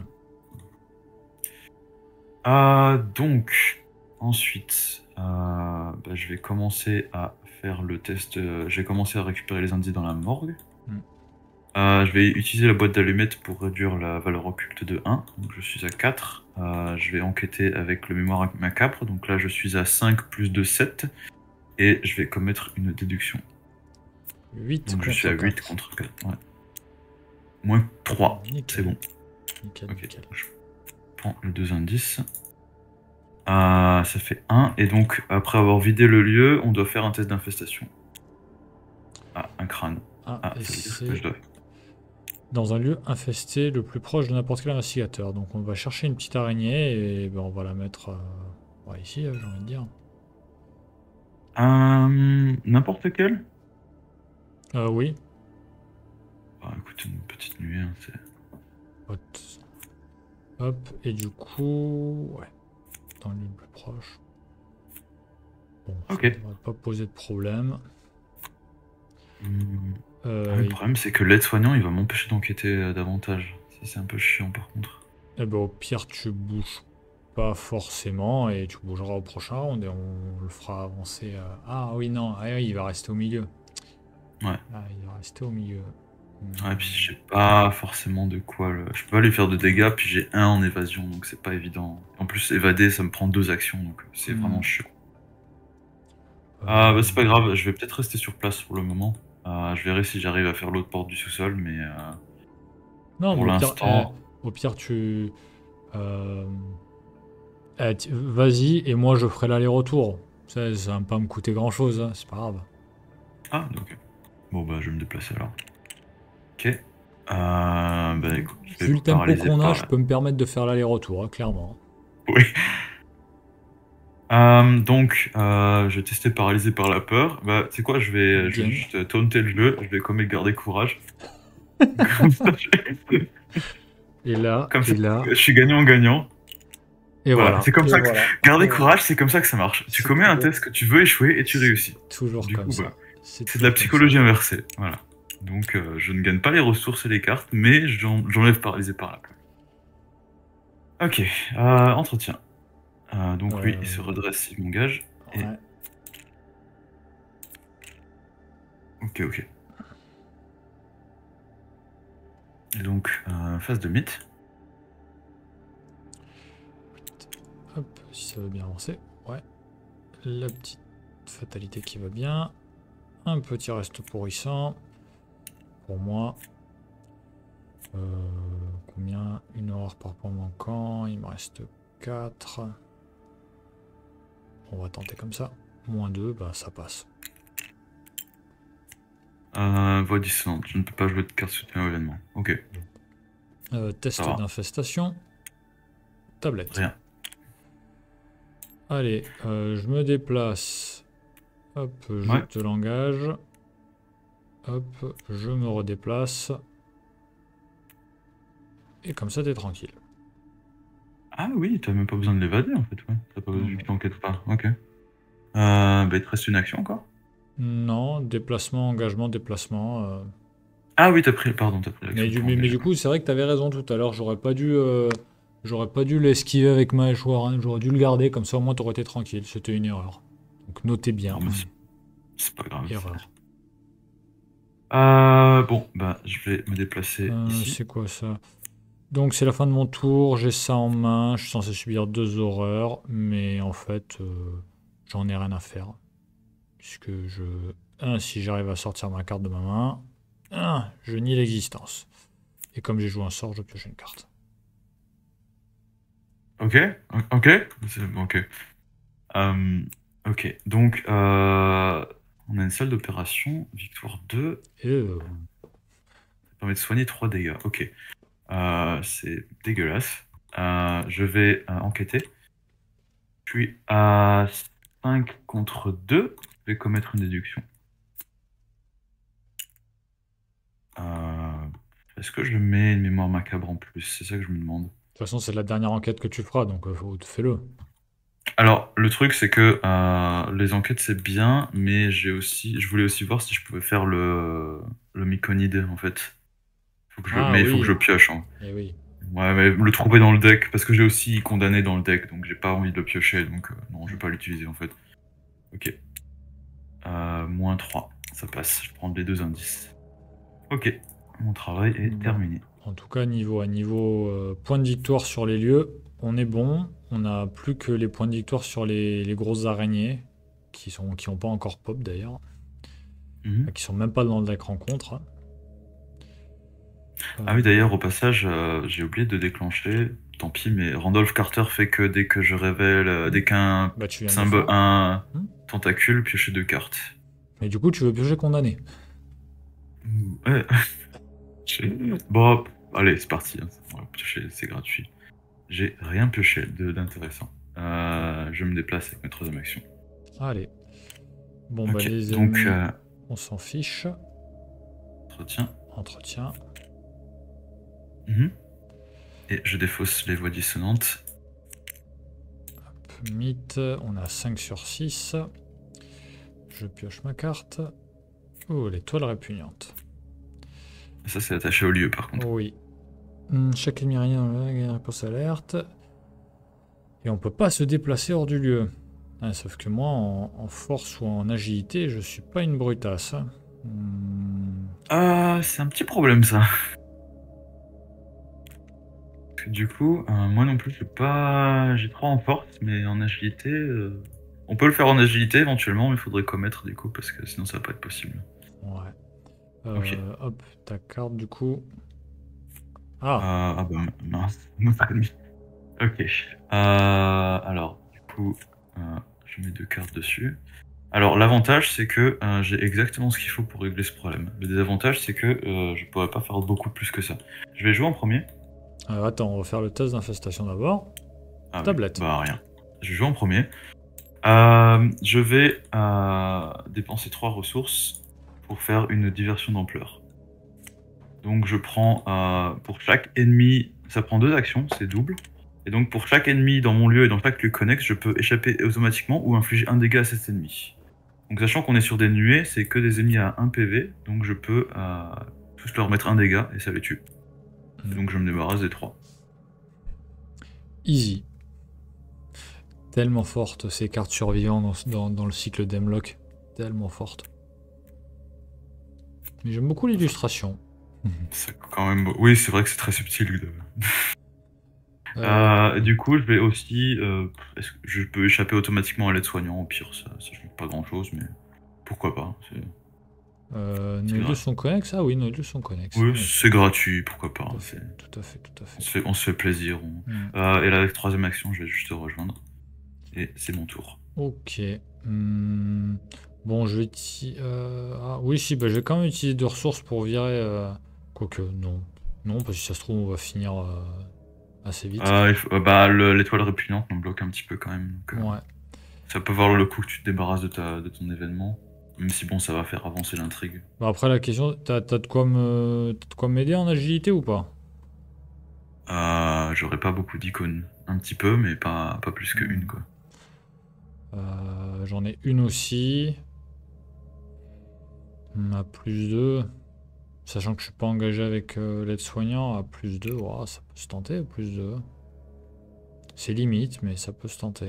Donc, ensuite, bah, je vais commencer à faire le test. Je vais commencer à récupérer les indices dans la morgue. Je vais utiliser la boîte d'allumettes pour réduire la valeur occulte de 1. Donc je suis à 4. Je vais enquêter avec le mémoire macabre. Donc là, je suis à 5 plus 2, 7. Et je vais commettre une déduction. 8 donc contre je suis à 4. 8 contre 4. Ouais. -3. C'est bon. Nickel, ok. nickel. Je prends les 2 indices. Ça fait 1. Et donc, après avoir vidé le lieu, on doit faire un test d'infestation. Ah, un crâne. Ça veut dire que je dois... Dans un lieu infesté le plus proche de n'importe quel investigateur. Donc on va chercher une petite araignée et ben, on va la mettre ici, j'ai envie de dire. N'importe quel? Oui. Écoute, une petite nuée, hein, c'est... Hop, et du coup... Ouais. Dans le lieu le plus proche. Bon, ça ne devrait pas poser de problème. Le problème, c'est que l'aide-soignant, il va m'empêcher d'enquêter davantage. Ça, c'est un peu chiant, par contre. Eh ben, au pire, tu bouges pas forcément, et tu bougeras au prochain round, et on le fera avancer. Ah oui, non, il va rester au milieu. Ouais. Il va rester au milieu. Ouais, puis j'ai pas forcément de quoi... Je peux pas lui faire de dégâts, puis j'ai 1 en évasion, donc c'est pas évident. En plus, évader, ça me prend 2 actions, donc c'est vraiment chiant. Bah, c'est pas grave, je vais peut-être rester sur place pour le moment. Je verrai si j'arrive à faire l'autre porte du sous-sol, mais non, pour l'instant... Au pire, tu... vas-y, et moi je ferai l'aller-retour. Ça va pas me coûter grand-chose, hein, c'est pas grave. Ah, ok. Bon, bah, je vais me déplacer alors. Ok. Bah, écoute, vu le tempo qu'on a, je peux me permettre de faire l'aller-retour, hein, clairement. Oui. Donc, je vais tester paralysé par la peur. Bah, tu sais quoi, je vais juste taunter le jeu. Je vais quand même garder courage. Comme ça, Et là, comme ça, et là. je suis gagnant-gagnant. Et voilà. C'est comme Et ça voilà. que garder courage, c'est comme ça que ça marche. Tu C'est commets un toujours- test que tu veux échouer et tu réussis. Toujours Du comme coup, ça. bah, C'est c'est de la toujours comme psychologie inversée. Voilà. Donc, je ne gagne pas les ressources et les cartes, mais j'enlève paralysé par la peur. Ok, entretien. Donc lui, il se redresse, il m'engage. ça. Et... Ouais. Ok. Et donc, phase de mythe. Hop, si ça veut bien avancer. Ouais. La petite fatalité qui va bien. Un petit reste pourrissant. Pour moi. Combien? Une horreur par point manquant. Il me reste 4. On va tenter comme ça. Moins 2, bah ça passe. Voix dissonante. Je ne peux pas jouer de carte soutien au événement. Ok. Test d'infestation. Tablette. Rien. Allez, je me déplace. Hop, je te l'engage. Hop, je me redéplace. Et comme ça, t'es tranquille. Ah oui, t'as même pas besoin de l'évader en fait. Ouais. T'as pas besoin, je t'enquête pas. Ok. Bah, il te reste une action encore? Non, déplacement, engagement, déplacement. Ah oui, t'as pris l'action. Mais du coup, c'est vrai que t'avais raison tout à l'heure. J'aurais pas dû l'esquiver avec ma échoir. Hein. J'aurais dû le garder, comme ça au moins t'aurais été tranquille. C'était une erreur. Donc notez bien. C'est pas grave. Erreur. Bon, bah, je vais me déplacer ici. C'est quoi ça? Donc c'est la fin de mon tour, j'ai ça en main, je suis censé subir 2 horreurs, mais en fait, j'en ai rien à faire. Puisque si j'arrive à sortir ma carte de ma main, je nie l'existence. Et comme j'ai joué un sort, je pioche une carte. Ok. Ok, donc on a une salle d'opération, victoire 2. Ça permet de soigner 3 dégâts. Ok. C'est dégueulasse. Je vais enquêter. Puis à 5 contre 2, je vais commettre une déduction. Est-ce que je mets une mémoire macabre en plus? C'est ça que je me demande. De toute façon, c'est la dernière enquête que tu feras, donc fais-le. Alors, le truc, c'est que les enquêtes, c'est bien, mais je voulais aussi voir si je pouvais faire le myconide, en fait. Mais il faut que je pioche. Hein. Eh oui. Ouais, mais le trouver dans le deck, parce que j'ai aussi condamné dans le deck, donc j'ai pas envie de le piocher, donc non, je vais pas l'utiliser, en fait. Ok. Moins 3, ça passe. Je prends les 2 indices. Ok, mon travail est terminé. En tout cas, niveau point de victoire sur les lieux, on est bon. On n'a plus que les points de victoire sur les grosses araignées, qui ont pas encore pop d'ailleurs. Qui sont même pas dans le deck rencontre. Ah oui, d'ailleurs, au passage, j'ai oublié de déclencher. Tant pis, mais Randolph Carter fait que dès que je révèle, dès qu'un symbole, un tentacule, piocher 2 cartes. Mais du coup, tu veux piocher condamné. Ouais. Bon, allez, c'est parti. Hein. Piocher, c'est gratuit. J'ai rien pioché d'intéressant. Je me déplace avec ma 3e action. Allez. Bon, bah les donc, ennemis, on s'en fiche. Entretien. Et je défausse les voix dissonantes. Hop, mythe, on a 5 sur 6. Je pioche ma carte. Oh, l'étoile répugnante. Ça, c'est attaché au lieu, par contre. Oui. Chaque ennemi aérien gagne une réponse alerte. Et on peut pas se déplacer hors du lieu. Ah, sauf que moi, en force ou en agilité, je suis pas une brutasse. C'est un petit problème, ça. Du coup, moi non plus, j'ai 3 en force, mais en agilité... On peut le faire en agilité, éventuellement, mais il faudrait commettre, du coup, parce que sinon, ça va pas être possible. Ouais. Ok. Hop, ta carte, du coup... bah mince. Ok. Alors, du coup, je mets 2 cartes dessus. Alors, l'avantage, c'est que j'ai exactement ce qu'il faut pour régler ce problème. Le désavantage, c'est que je pourrais pas faire beaucoup plus que ça. Je vais jouer en premier. Attends, on va faire le test d'infestation d'abord. Tablette. Oui. Bah, rien. Je vais jouer en premier. Je vais dépenser 3 ressources pour faire une diversion d'ampleur. Donc je prends pour chaque ennemi, ça prend 2 actions, c'est double. Et donc pour chaque ennemi dans mon lieu et dans chaque lieu connexe, je peux échapper automatiquement ou infliger un dégât à cet ennemi. Donc sachant qu'on est sur des nuées, c'est que des ennemis à 1 PV, donc je peux tous leur mettre un dégât et ça les tue. Et donc je me débarrasse des 3. Easy. Tellement forte ces cartes survivantes dans le cycle d'Hemlock. Tellement forte. Mais j'aime beaucoup l'illustration. C'est quand même... Oui, c'est vrai que c'est très subtil. Euh, Du coup, je vais aussi... est-ce que je peux échapper automatiquement à l'aide-soignant, au pire, ça change pas grand-chose, mais pourquoi pas. nos lieux sont connexes. Ah oui, nos lieux sont connexes. Oui, c'est gratuit, pourquoi pas. Tout à fait. On se fait plaisir. Et la troisième action, je vais juste te rejoindre. Et c'est mon tour. Ok. Bon, je vais... Ah oui, si, bah, je vais quand même utiliser 2 ressources pour virer... Quoique, non. Non, parce que si ça se trouve, on va finir assez vite. L'étoile répugnante me bloque un petit peu quand même. Donc, Ouais. ça peut valoir le coup que tu te débarrasses de ton événement. Même si bon, ça va faire avancer l'intrigue. Bah, après, la question, t'as de quoi m'aider en agilité ou pas? J'aurais pas beaucoup d'icônes. Un petit peu, mais pas plus qu'une, quoi. J'en ai une aussi. À plus 2. Sachant que je suis pas engagé avec l'aide-soignant, à plus 2, wow, ça peut se tenter, plus 2. C'est limite, mais ça peut se tenter.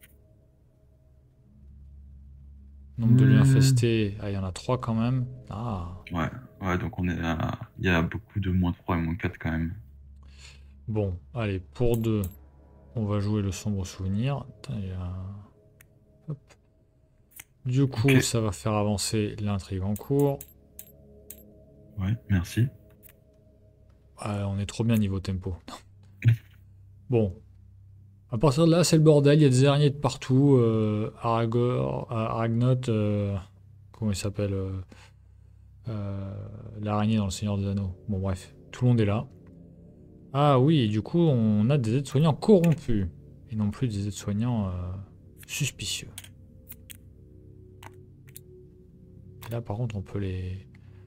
Nombre de lieux infestés, ah, il y en a 3 quand même. Ah. Ouais, donc il y a beaucoup de -3 et -4 quand même. Bon, allez, pour 2, on va jouer le sombre souvenir. Attends, hop. Du coup, Ok. ça va faire avancer l'intrigue en cours. Ouais, merci. On est trop bien niveau tempo. Bon. À partir de là, c'est le bordel. Il y a des araignées de partout. Aragnot, comment il s'appelle l'araignée dans le Seigneur des Anneaux. Bon, bref, tout le monde est là. Ah oui, du coup, on a des aides-soignants corrompus. Et non plus des aides-soignants suspicieux. Et là, par contre, on peut les...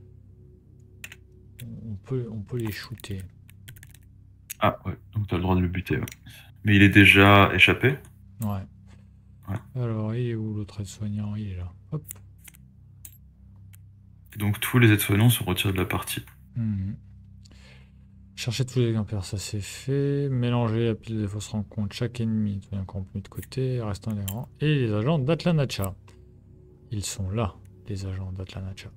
On peut les shooter. Ah ouais, donc t'as le droit de le buter. Ouais. Mais il est déjà échappé? Ouais. Alors, il est où l'autre aide-soignant? Il est là. Hop. Et donc tous les aides-soignants sont retirés de la partie. Chercher tous les exemplaires, ça c'est fait. Mélanger la pile de fausses rencontres, chaque ennemi devient corrompu de côté, restant adhérent. Et les agents d'Atlanacha. Ils sont là, les agents d'Atlanacha.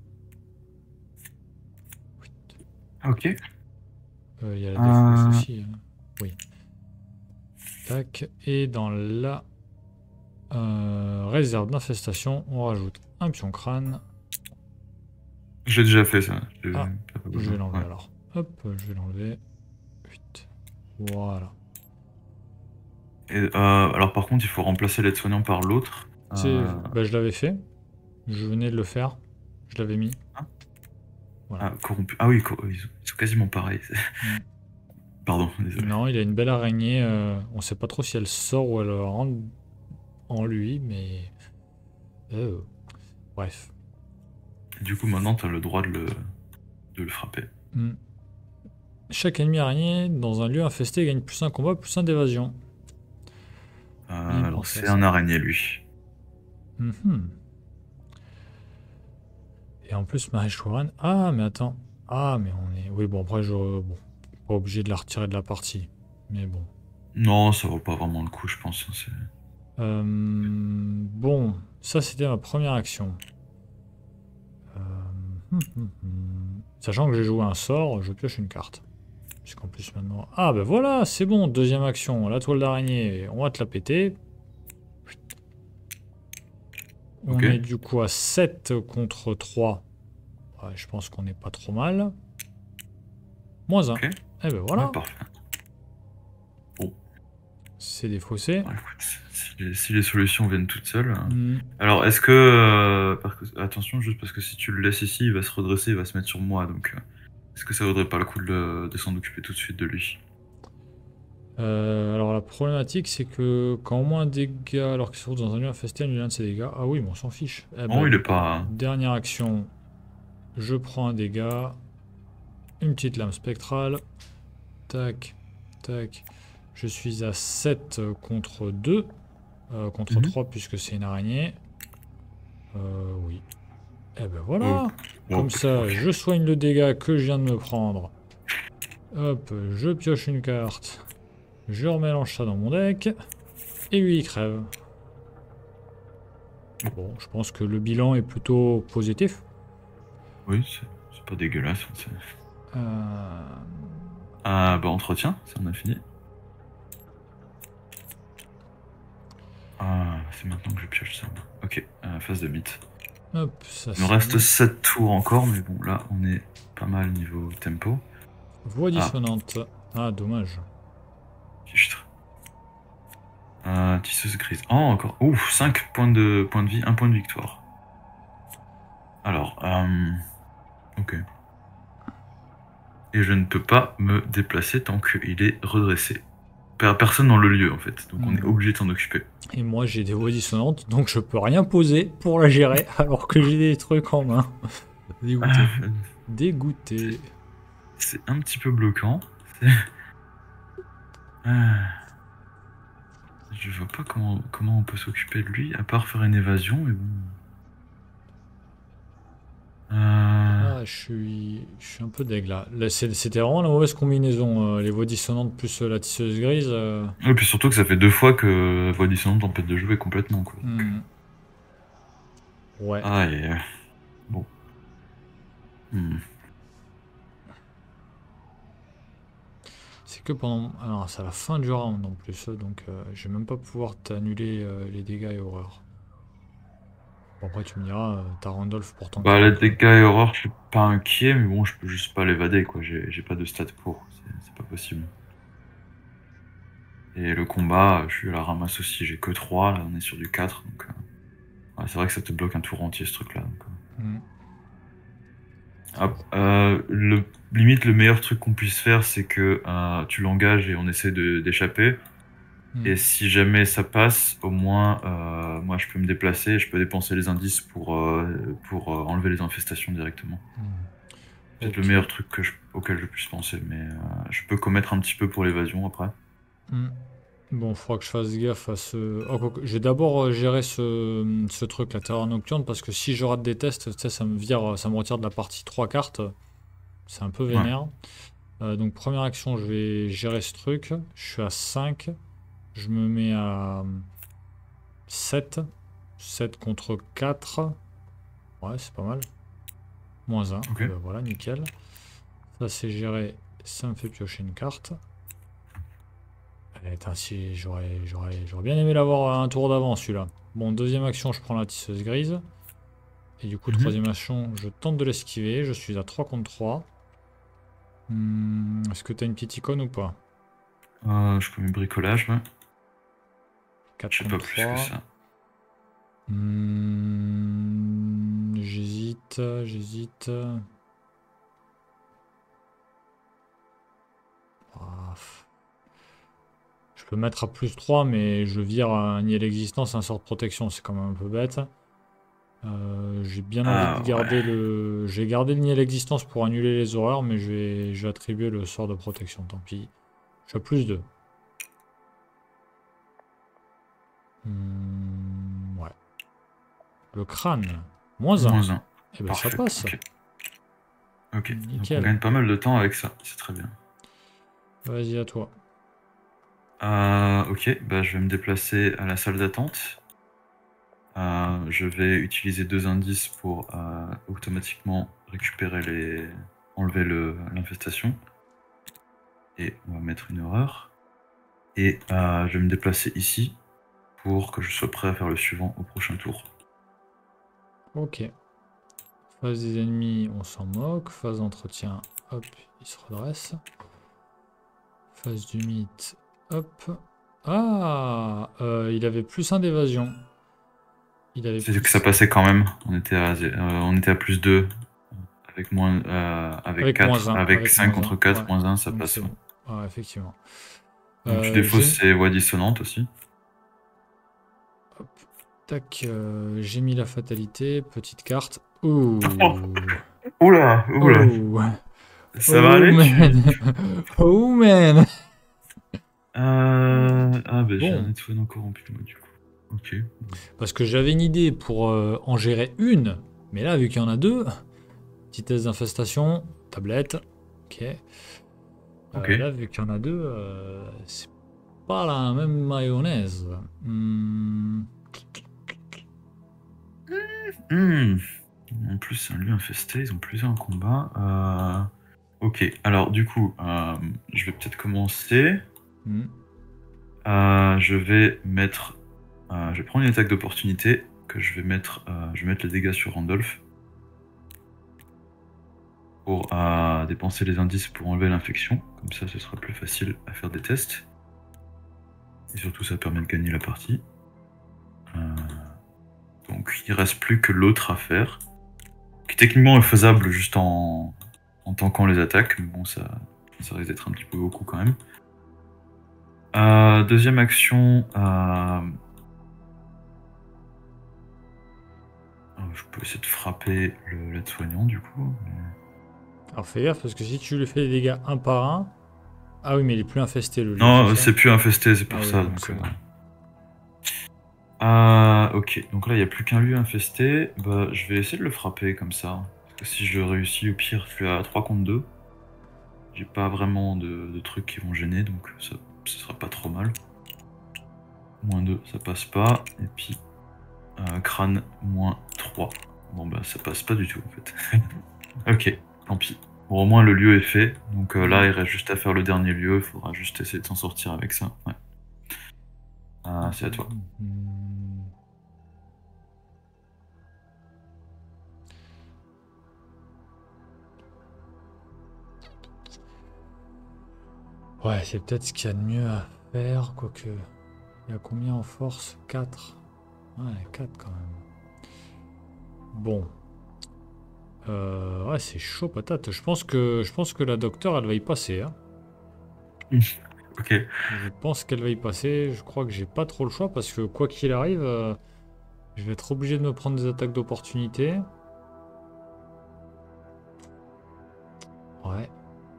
Ok. Il y a la défausse aussi. Hein. Oui. Tac. Et dans la réserve d'infestation, on rajoute un pion crâne. J'ai déjà fait ça. Je vais l'enlever alors. Hop, je vais l'enlever. Voilà. Et, alors par contre, il faut remplacer l'aide-soignant par l'autre. Bah, je l'avais fait. Je venais de le faire. Je l'avais mis. Voilà. Corrompu. Ah oui, ils sont quasiment pareils. Pardon, désolé. Non, il a une belle araignée. On sait pas trop si elle sort ou elle rentre en lui, mais... Bref. Du coup, maintenant, tu as le droit de le frapper. Chaque ennemi araignée dans un lieu infesté gagne plus un combat, plus un d'évasion. Alors, c'est un araignée, lui. Et en plus, Mahesh Warren... Ah, mais attends. Ah, mais on est... Oui, bon, après, pas obligé de la retirer de la partie. Mais bon. Non, ça vaut pas vraiment le coup, je pense. Bon, ça, c'était ma première action. Sachant que j'ai joué un sort, je pioche une carte. Puisqu'en plus, maintenant... Ah, ben voilà, c'est bon, deuxième action. La toile d'araignée, on va te la péter. On est du coup à 7 contre 3. Ouais, je pense qu'on n'est pas trop mal. -1. Okay. Eh ben voilà. Ouais, parfait. Bon. C'est défaussé. Ouais, écoute, si les solutions viennent toutes seules. Alors, est-ce que... attention, juste parce que si tu le laisses ici, il va se redresser, il va se mettre sur moi. Donc, est-ce que ça vaudrait pas le coup de s'en occuper tout de suite de lui? Alors la problématique c'est que quand au moins un dégât alors qu'il se trouve dans un lieu infesté, annule un de ses dégâts. Ah oui, mais on s'en fiche. Eh Non, ben, il est pas... dernière action, je prends un dégât. Une petite lame spectrale. Tac, tac. Je suis à 7 contre 2. Contre 3 puisque c'est une araignée. Oui. Eh ben voilà. Comme ça, je soigne le dégât que je viens de me prendre. Hop, je pioche une carte. Je remélange ça dans mon deck. Et lui, il crève. Bon, je pense que le bilan est plutôt positif. Oui, c'est pas dégueulasse. Euh... Ah, bah entretien, ça on a fini. Ah, c'est maintenant que je pioche ça. Ok, phase de beat. Hop, ça Il nous reste 7 tours encore, mais bon, là on est pas mal niveau tempo. Voix dissonante. Ah, dommage. Fichtre. Tisseuse grise. Oh, encore. Ouf, 5 points de vie, 1 point de victoire. Alors, ok. Et je ne peux pas me déplacer tant qu'il est redressé. Personne dans le lieu en fait, donc on est obligé de s'en occuper. Et moi j'ai des voix dissonantes, donc je peux rien poser pour la gérer alors que j'ai des trucs en main. Dégoûté. Dégoûté. C'est un petit peu bloquant. Je vois pas comment on peut s'occuper de lui, à part faire une évasion, mais bon. Ah, je suis un peu deg là. C'était vraiment la mauvaise combinaison, les voix dissonantes plus la tisseuse grise. Et puis surtout que ça fait 2 fois que voix dissonante empêche de jouer complètement quoi. Ouais. Ah et bon. C'est que pendant... Alors c'est à la fin du round en plus, donc je vais même pas pouvoir t'annuler les dégâts et horreurs. Bon, après tu me diras, t'as Randolph pourtant. Bah les dégâts et horreurs, je suis pas inquiet, mais bon, je peux juste pas l'évader quoi, j'ai pas de stats pour, c'est pas possible. Et le combat, je suis à la ramasse aussi, j'ai que 3, là on est sur du 4, donc ouais, c'est vrai que ça te bloque un tour entier ce truc là. Limite le meilleur truc qu'on puisse faire c'est que tu l'engages et on essaie d'échapper. Et si jamais ça passe, au moins moi je peux me déplacer et je peux dépenser les indices pour enlever les infestations directement. C'est le meilleur truc auquel je puisse penser, mais je peux commettre un petit peu pour l'évasion après. Bon, il faudra que je fasse gaffe à ce... Oh, je vais d'abord gérer ce truc, la terreur nocturne, parce que si je rate des tests, ça me retire de la partie 3 cartes. C'est un peu vénère. Donc première action, je vais gérer ce truc. Je suis à 5. Je me mets à 7. 7 contre 4. Ouais, c'est pas mal. Moins 1. Okay. Voilà, nickel. Ça, c'est géré. Ça me fait piocher une carte. Si j'aurais bien aimé l'avoir un tour d'avance, celui-là. Bon, deuxième action, je prends la tisseuse grise. Et du coup, troisième action, je tente de l'esquiver. Je suis à 3 contre 3. Est-ce que tu as une petite icône ou pas? Je peux mettre bricolage, ouais. 4 je sais contre pas 3. Plus que ça. J'hésite. Je peux mettre à plus 3, mais je vire un nier l'existence, un sort de protection, c'est quand même un peu bête. J'ai bien envie de garder le... J'ai gardé le nier l'existence pour annuler les horreurs, mais je vais attribuer le sort de protection, tant pis. Je suis à plus 2. Ouais. Le crâne. Moins 1. Moins 1. Et ben ça passe. Ok. Donc on gagne pas mal de temps avec ça, c'est très bien. Vas-y, à toi. Ok, bah, je vais me déplacer à la salle d'attente. Je vais utiliser 2 indices pour automatiquement récupérer enlever l'infestation. Et on va mettre une horreur. Et je vais me déplacer ici pour que je sois prêt à faire le suivant au prochain tour. Ok. Phase des ennemis, on s'en moque. Phase d'entretien, hop, il se redresse. Phase du mythe, hop. Ah, il avait plus 1 d'évasion. C'est que ça passait quand même. On était à plus 2. Avec avec 4, moins 1. Avec 5 contre 4, moins 1, ça passe. Bon. Ah, effectivement. Donc tu défausses ces voix dissonantes aussi. Hop, tac, j'ai mis la fatalité, petite carte. Ouh. Oula, oula. Oh. Ça va aller man. Oh man. Ah bah j'ai un Bon. netphone encore en plus moi du coup. Ok. Parce que j'avais une idée pour en gérer une, mais là vu qu'il y en a deux, petit test d'infestation, tablette, ok. Ok. Là vu qu'il y en a deux, c'est pas la même mayonnaise. En plus c'est un lieu infesté, ils ont plusieurs combats. Ok, alors du coup, je vais peut-être commencer. Je vais mettre... je vais prendre une attaque d'opportunité que je vais mettre les dégâts sur Randolph. Pour dépenser les indices pour enlever l'infection. Comme ça, ce sera plus facile à faire des tests. Et surtout, ça permet de gagner la partie. Donc, il reste plus que l'autre à faire. Qui techniquement est faisable juste en tankant les attaques. Mais bon, ça risque d'être un petit peu beaucoup quand même. Deuxième action... je peux essayer de frapper l'aide-soignant du coup. Mais... Alors fais gaffe parce que si tu lui fais des dégâts un par un... Ah oui mais il est plus infesté le lieu. Non, c'est plus infesté, c'est pour ça. Oui, Donc, bon. Ok, donc là il n'y a plus qu'un lieu infesté. Bah, je vais essayer de le frapper comme ça. Parce que si je réussis, au pire, je suis à 3 contre 2. J'ai pas vraiment de trucs qui vont gêner, donc ça sera pas trop mal. Moins 2, ça passe pas. Et puis, crâne, moins 3. Bon bah ça passe pas du tout en fait. Ok, tant pis. Bon, au moins le lieu est fait. Donc là il reste juste à faire le dernier lieu. Il faudra juste essayer de s'en sortir avec ça. Ouais. C'est à toi. Ouais, c'est peut-être ce qu'il y a de mieux à faire, quoique... Il y a combien en force? 4. Ouais, 4 quand même. Bon. Ouais, c'est chaud patate. Je pense que la docteure, elle va y passer. Hein. Ok. Je pense qu'elle va y passer. Je crois que j'ai pas trop le choix parce que quoi qu'il arrive, je vais être obligé de me prendre des attaques d'opportunité. Ouais.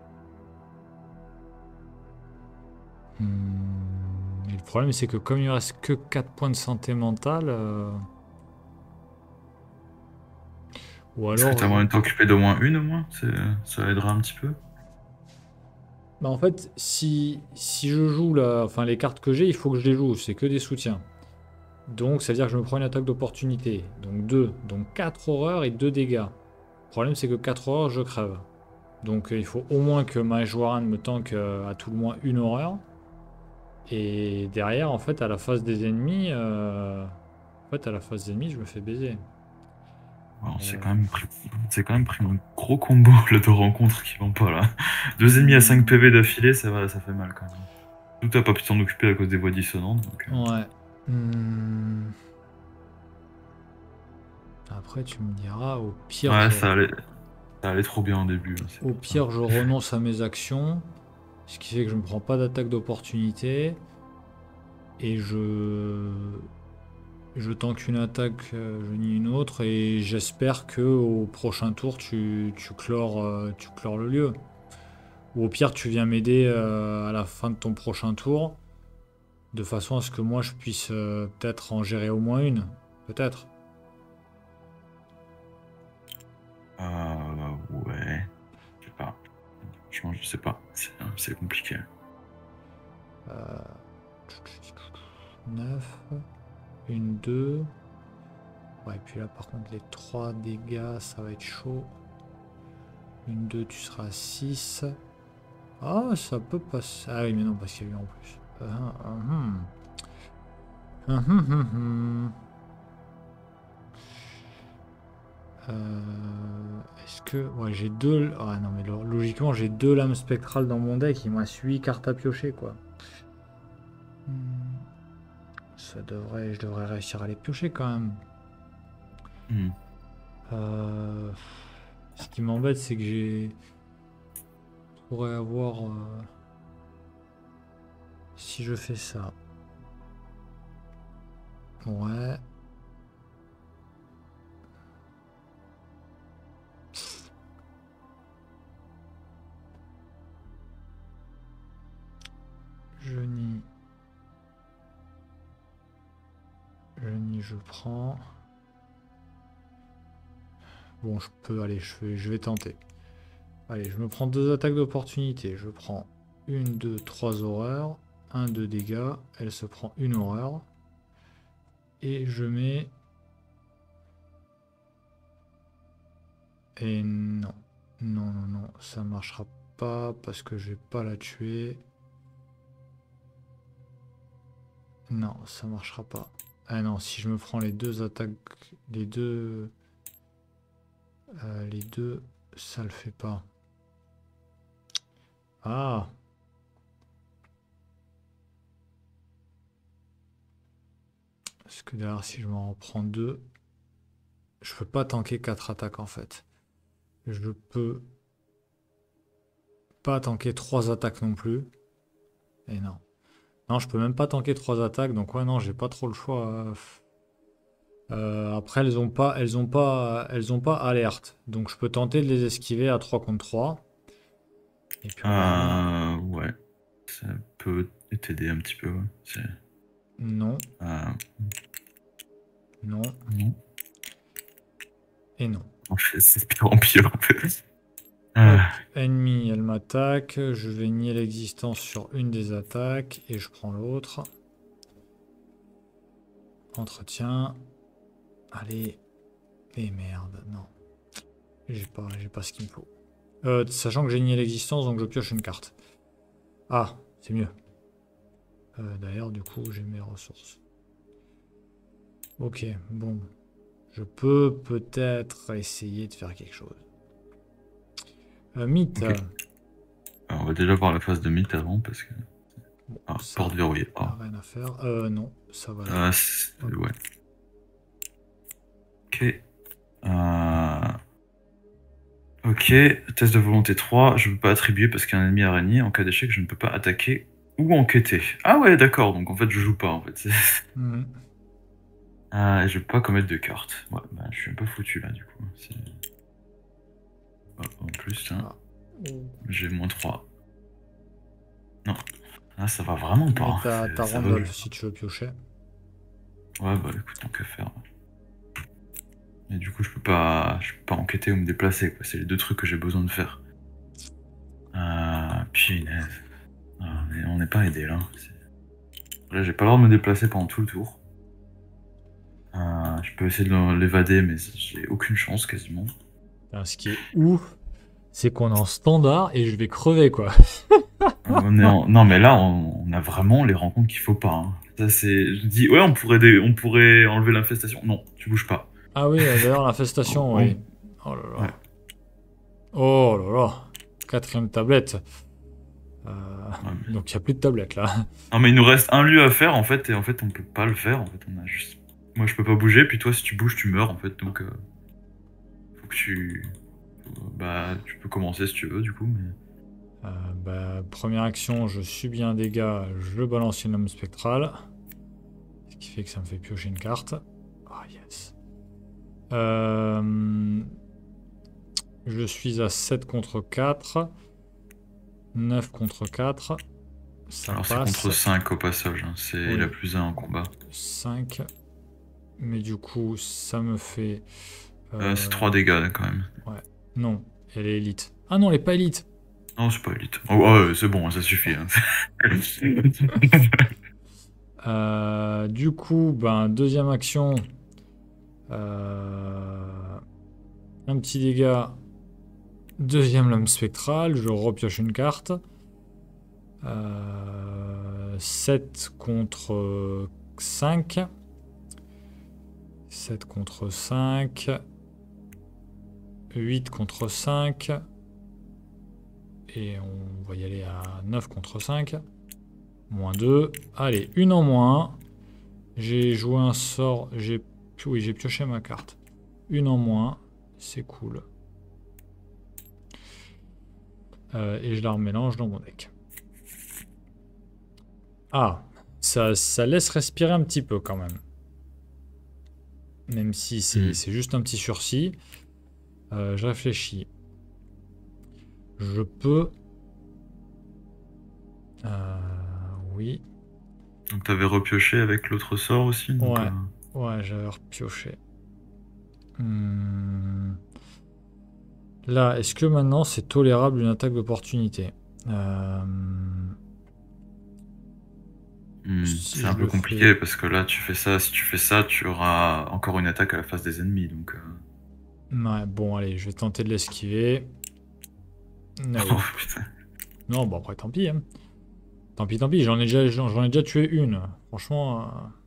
Et le problème, c'est que comme il me reste que 4 points de santé mentale, ou Est-ce que alors... tu as moyen de t'occuper d'au moins une au moins? Ça aidera un petit peu. Bah en fait, si je joue enfin, les cartes que j'ai, il faut que je les joue. C'est que des soutiens. Donc, ça veut dire que je me prends une attaque d'opportunité. Donc 2. Donc 4 horreurs et 2 dégâts. Le problème, c'est que 4 horreurs, je crève. Donc il faut au moins que Mage Warren me tank à tout le moins une horreur. Et derrière, en fait, à la face des ennemis, je me fais baiser. Bon, c'est quand même pris un gros combo là, de rencontres qui vont pas là. 2 ennemis à 5 PV d'affilée, ça fait mal quand même. Tout t'as pas pu t'en occuper à cause des voix dissonantes. Donc, Ouais. Après, tu me diras, au pire, ouais, ça allait trop bien au début. Hein, au pire, je renonce à mes actions. Ce qui fait que je ne prends pas d'attaque d'opportunité. Et je tank une attaque, je nie une autre. Et j'espère que au prochain tour, tu clores le lieu. Ou au pire, tu viens m'aider à la fin de ton prochain tour. De façon à ce que moi, je puisse peut-être en gérer au moins une. Peut-être. Ouais. Je sais pas. Franchement, je sais pas. C'est compliqué. 9. Une, 2. Ouais, et puis là, par contre, les 3 dégâts, ça va être chaud. Une, 2, tu seras à 6. Ah, ça peut passer. Ah oui, mais non, parce qu'il y a eu en plus. Est-ce que... Ouais, j'ai deux... Ah non, mais logiquement, j'ai 2 lames spectrales dans mon deck. Il me reste 8 cartes à piocher, quoi. Je devrais réussir à les piocher, quand même. Ce qui m'embête, c'est que. Je pourrais avoir... Si je fais ça. Ouais. Je prends. Bon, je peux aller, je vais tenter. Allez, je me prends 2 attaques d'opportunité. Je prends 1, 2, 3 horreurs. 1, 2 dégâts. Elle se prend une horreur. Et je mets... Et non. Non, non, non. Ça marchera pas parce que je vais pas la tuer. Non, ça marchera pas. Ah non, si je me prends les 2 attaques... Les deux, ça le fait pas. Ah! Parce que derrière, si je m'en prends 2, je peux pas tanker 4 attaques en fait. Je peux pas tanker 3 attaques non plus. Et non. Non, je peux même pas tanker 3 attaques, donc ouais, non, j'ai pas trop le choix. Après, elles ont pas alerte. Donc je peux tenter de les esquiver à 3 contre 3. Et puis on verra. Ouais. Ça peut t'aider un petit peu. Ouais. Non. Non. Non. Et non. C'est pire en pire en fait. Hop, ennemi, elle m'attaque. Je vais nier l'existence sur une des attaques et je prends l'autre. Entretien. Allez. Et merde, non. J'ai pas ce qu'il me faut. Sachant que j'ai nié l'existence, donc je pioche une carte. Ah, c'est mieux. D'ailleurs, du coup, j'ai mes ressources. Ok, bon. Je peux peut-être essayer de faire quelque chose. Mythe. Okay. Alors, on va déjà voir la phase de mythe avant, parce que... Bon, porte verrouillée. Rien à faire. Non, ça va. Ouais. Ok. Ok, test de volonté 3, je ne peux pas attribuer parce qu'un ennemi araignée, en cas d'échec, je ne peux pas attaquer ou enquêter. Ah ouais, d'accord, donc en fait, je joue pas, en fait. Je peux pas commettre de cartes. Ouais, bah, je suis un peu foutu, là, du coup. En plus, hein, j'ai -3. Non. Ah, ça va vraiment pas. Mais t'as Randolph, si tu veux piocher. Ouais, bah écoute, tant qu'à faire. Et du coup, je peux pas enquêter ou me déplacer, quoi. C'est les 2 trucs que j'ai besoin de faire. Punaise. On n'est pas aidé, là. Là, j'ai pas le droit de me déplacer pendant tout le tour. Je peux essayer de l'évader, mais j'ai aucune chance, quasiment. Ce qui est ouf, c'est qu'on est en standard et je vais crever, quoi. Non, mais là, on a vraiment les rencontres qu'il faut pas. Hein. Ça, c'est... Je dis, ouais, on pourrait enlever l'infestation. Non, tu bouges pas. Ah oui, d'ailleurs, l'infestation, oui. Oh là là. Ouais. Oh là là. 4e tablette. Donc, il n'y a plus de tablette, là. Non, mais il nous reste un lieu à faire, en fait, et en fait, on peut pas le faire. En fait, on a juste... Moi, je peux pas bouger, puis toi, si tu bouges, tu meurs, en fait. Donc, faut que tu... Bah, tu peux commencer si tu veux, du coup, mais... Première action, je subis un dégât, je balance une lame spectrale. Ce qui fait que ça me fait piocher une carte. Ah, yes. Je suis à 7 contre 4. 9 contre 4. Ça alors, passe. c'est contre 5 au passage. Hein. C'est la plus 1 en combat. 5. Mais du coup, ça me fait... c'est 3 dégâts, quand même. Ouais. Non, elle est élite. Ah non, elle est pas élite. Non, c'est pas élite. Oh, c'est bon, ça suffit. Hein. Du coup, deuxième action. Un petit dégât. Deuxième lame spectrale. Je repioche une carte. 7 contre 5. 7 contre 5. 8 contre 5. Et on va y aller à 9 contre 5. Moins 2. Allez, une en moins. J'ai joué un sort. Oui, j'ai pioché ma carte. Une en moins. C'est cool. Et je la remélange dans mon deck. Ah, ça laisse respirer un petit peu quand même. Même si c'est juste un petit sursis. Je réfléchis. Je peux... oui. Donc t'avais repioché avec l'autre sort aussi donc, Ouais, ouais, j'avais repioché. Là, est-ce que maintenant c'est tolérable une attaque d'opportunité? Si C'est je un peu le compliqué fais... parce que là tu fais ça, si tu fais ça, tu auras encore une attaque à la face des ennemis donc. Ouais, bon, allez, je vais tenter de l'esquiver. No. Oh putain. Non, bon, après, tant pis. Hein. Tant pis, j'en ai déjà tué une. Franchement,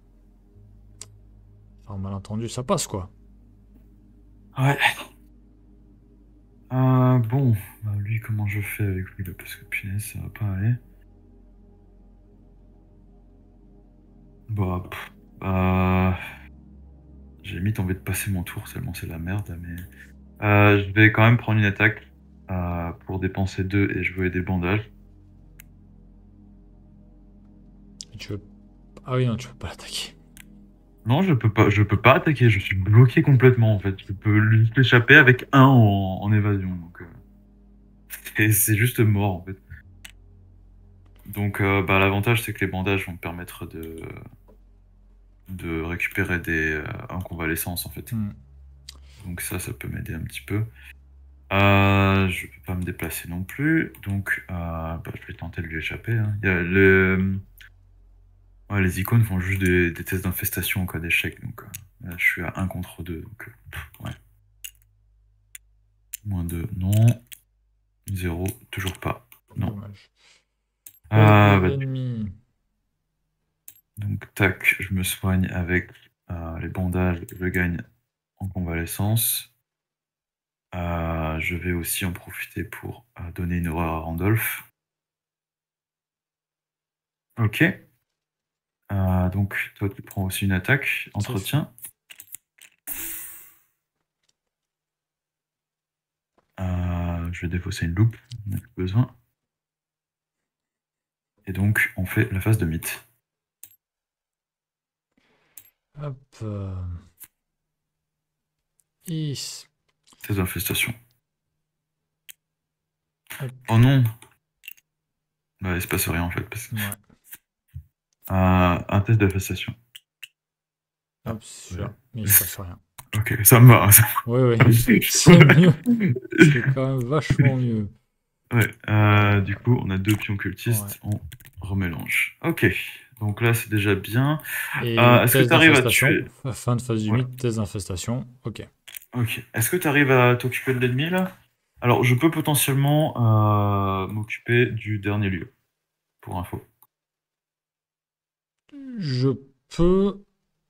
un malentendu, ça passe, quoi. Ouais. Bon, bah, lui comment je fais avec lui là, parce que punaise ça va pas aller. Bah, j'ai limite envie de passer mon tour seulement c'est la merde mais je vais quand même prendre une attaque pour dépenser 2 et jouer des bandages. Et tu veux... Ah oui, non, tu peux pas l'attaquer. Non, je peux pas attaquer, je suis bloqué complètement en fait. Je peux juste échapper avec 1 en évasion. Donc, c'est juste mort en fait. Donc bah, l'avantage c'est que les bandages vont me permettre de récupérer en convalescence en fait. Donc ça peut m'aider un petit peu. Je peux pas me déplacer non plus, donc bah, je vais tenter de lui échapper. Hein. Il y a ouais, les icônes font juste des tests d'infestation en cas d'échec, donc là je suis à 1 contre 2, donc ouais. -2, non. 0, toujours pas. Non. Dommage. Bah, Ennemi. donc tac, je me soigne avec les bandages, je gagne en convalescence. Je vais aussi en profiter pour donner une horreur à Randolph. Ok. Donc, toi, tu prends aussi une attaque. Entretien. Je vais défausser une loupe. On n'a plus besoin. Et donc, on fait la phase de mythe. Hop. Is. Test d'infestation. Hop. Oh non! Bah, il se passe rien en fait. Parce... Ouais. Un test d'infestation. Hop, c'est celui-là. Mais il se passe rien. Ok, ça me va. Oui, c'est mieux. C'est quand même vachement mieux. Ouais, du coup, on a 2 pions cultistes. Ouais. On remélange. Ok, donc là, c'est déjà bien. Et est-ce que test tu arrives à tuer... Fin de phase du mythe, test d'infestation. Ok. Ok. Est-ce que tu arrives à t'occuper de l'ennemi, là? Alors, je peux potentiellement m'occuper du dernier lieu, pour info. Je peux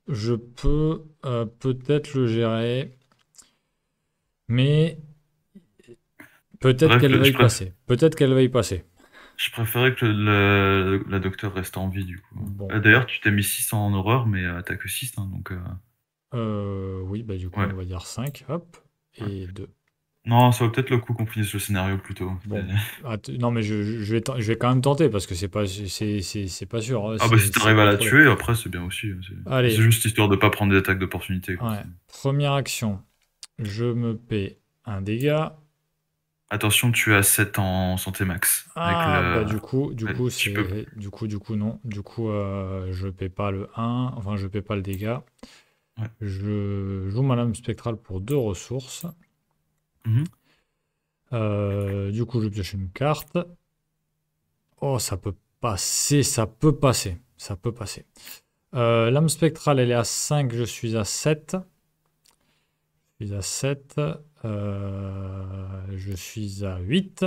peut-être le gérer, mais peut-être qu'elle va y passer. Peut-être qu'elle va y passer. Je préférais que la docteure reste en vie, du coup. Bon. D'ailleurs, tu t'es mis 6 en horreur, mais t'as que 6, hein, donc... oui, bah du coup, on va dire 5, hop, et 2. Non, ça vaut peut-être le coup qu'on finisse le scénario plutôt. Bon. Non, mais je vais quand même tenter, parce que c'est pas sûr. Hein, ah bah si t'arrives à la tuer, après c'est bien aussi. C'est juste histoire de pas prendre des attaques d'opportunité. Ouais. Première action, je me paie un dégât. Attention, tu as 7 en santé max. Bah du coup, non. Du coup, je paie pas le 1, enfin je paie pas le dégât. Ouais. Je joue ma lame spectrale pour 2 ressources. Du coup, je pioche une carte. Oh, ça peut passer. Lame spectrale, elle est à 5, je suis à 7. Je suis à 8.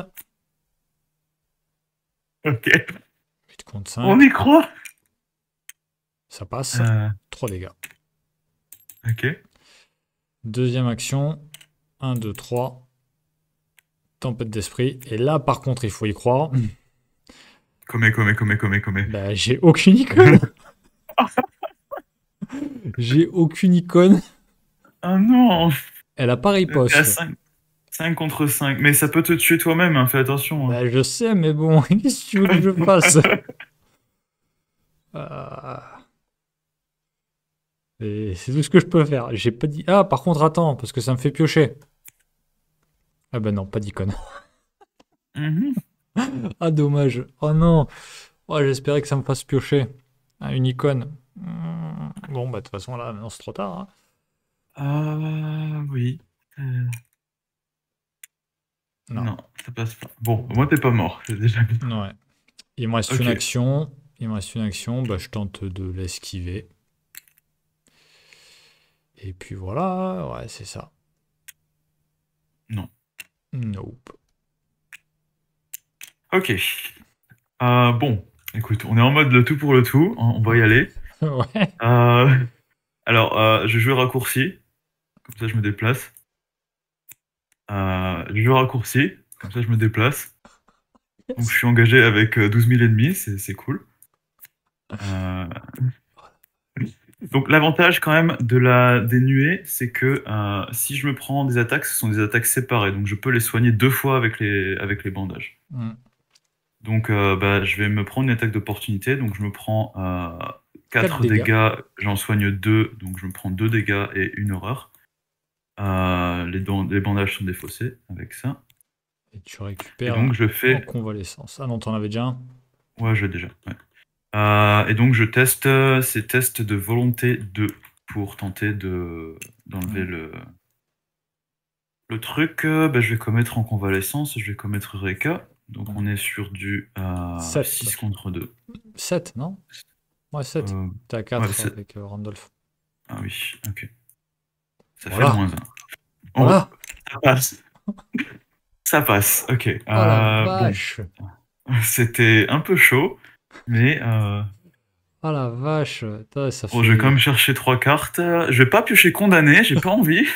Ok. 8 contre 5. On y croit. Ça passe. 3 dégâts. Ok. Deuxième action. 1, 2, 3. Tempête d'esprit. Et là, par contre, il faut y croire. Commé. Bah, j'ai aucune icône. J'ai aucune icône. Ah non. Elle a pas riposte. 5 contre 5. Mais ça peut te tuer toi-même, hein, fais attention. Hein. Bah, je sais, mais bon, qu'est-ce que tu veux que je fasse? Et c'est tout ce que je peux faire. J'ai pas dit. Ah, par contre, attends, parce que ça me fait piocher. Ah bah non, pas d'icône. Mhm. Ah, dommage. Oh non. Oh, j'espérais que ça me fasse piocher. Ah, une icône. Bon, bah de toute façon, là, maintenant c'est trop tard, hein. Oui. Non. Non, ça passe pas. Bon, moi t'es pas mort, c'est déjà bien. Ouais. Il me reste une Ok. action. Il me reste une action. Bah, je tente de l'esquiver. Et puis voilà. Ouais, c'est ça. Non. Nope. Ok. Bon, écoute, on est en mode le tout pour le tout, hein, on va y aller. Ouais. Euh, alors, je joue raccourci, comme ça je me déplace. Je joue raccourci, comme ça je me déplace. Donc je Yes. suis engagé avec 12 000 ennemis, c'est cool. Euh, Donc l'avantage quand même de des nuées, c'est que si je me prends des attaques, ce sont des attaques séparées, donc je peux les soigner deux fois avec les bandages. Hmm. Donc bah, je vais me prendre une attaque d'opportunité, donc je me prends 4 4 dégâts. dégâts, j'en soigne 2, donc je me prends 2 dégâts et une horreur. Les bandages sont défaussés avec ça. Et tu Et récupères donc je en fais... convalescence. Ah non, t'en avais déjà un. Ouais, je l'ai déjà. Ouais. Et donc je teste ces tests de volonté 2 pour tenter d'enlever Hmm. le truc. Bah, je vais commettre en convalescence, je vais commettre Reka. Donc Hmm. on est sur du 7. 6 contre 2. 7, non? Ouais, 7. Euh, T'es à ouais, 4 avec Randolph. ah oui, ok. Ça fait Voilà. moins un. Oh, Voilà. ça passe. Ça passe, ok. Oh la Bon, vache. c'était un peu chaud, mais Oh la vache. Putain, ça bon, je vais quand fait. même chercher 3 cartes. Je vais pas piocher condamné, j'ai pas envie.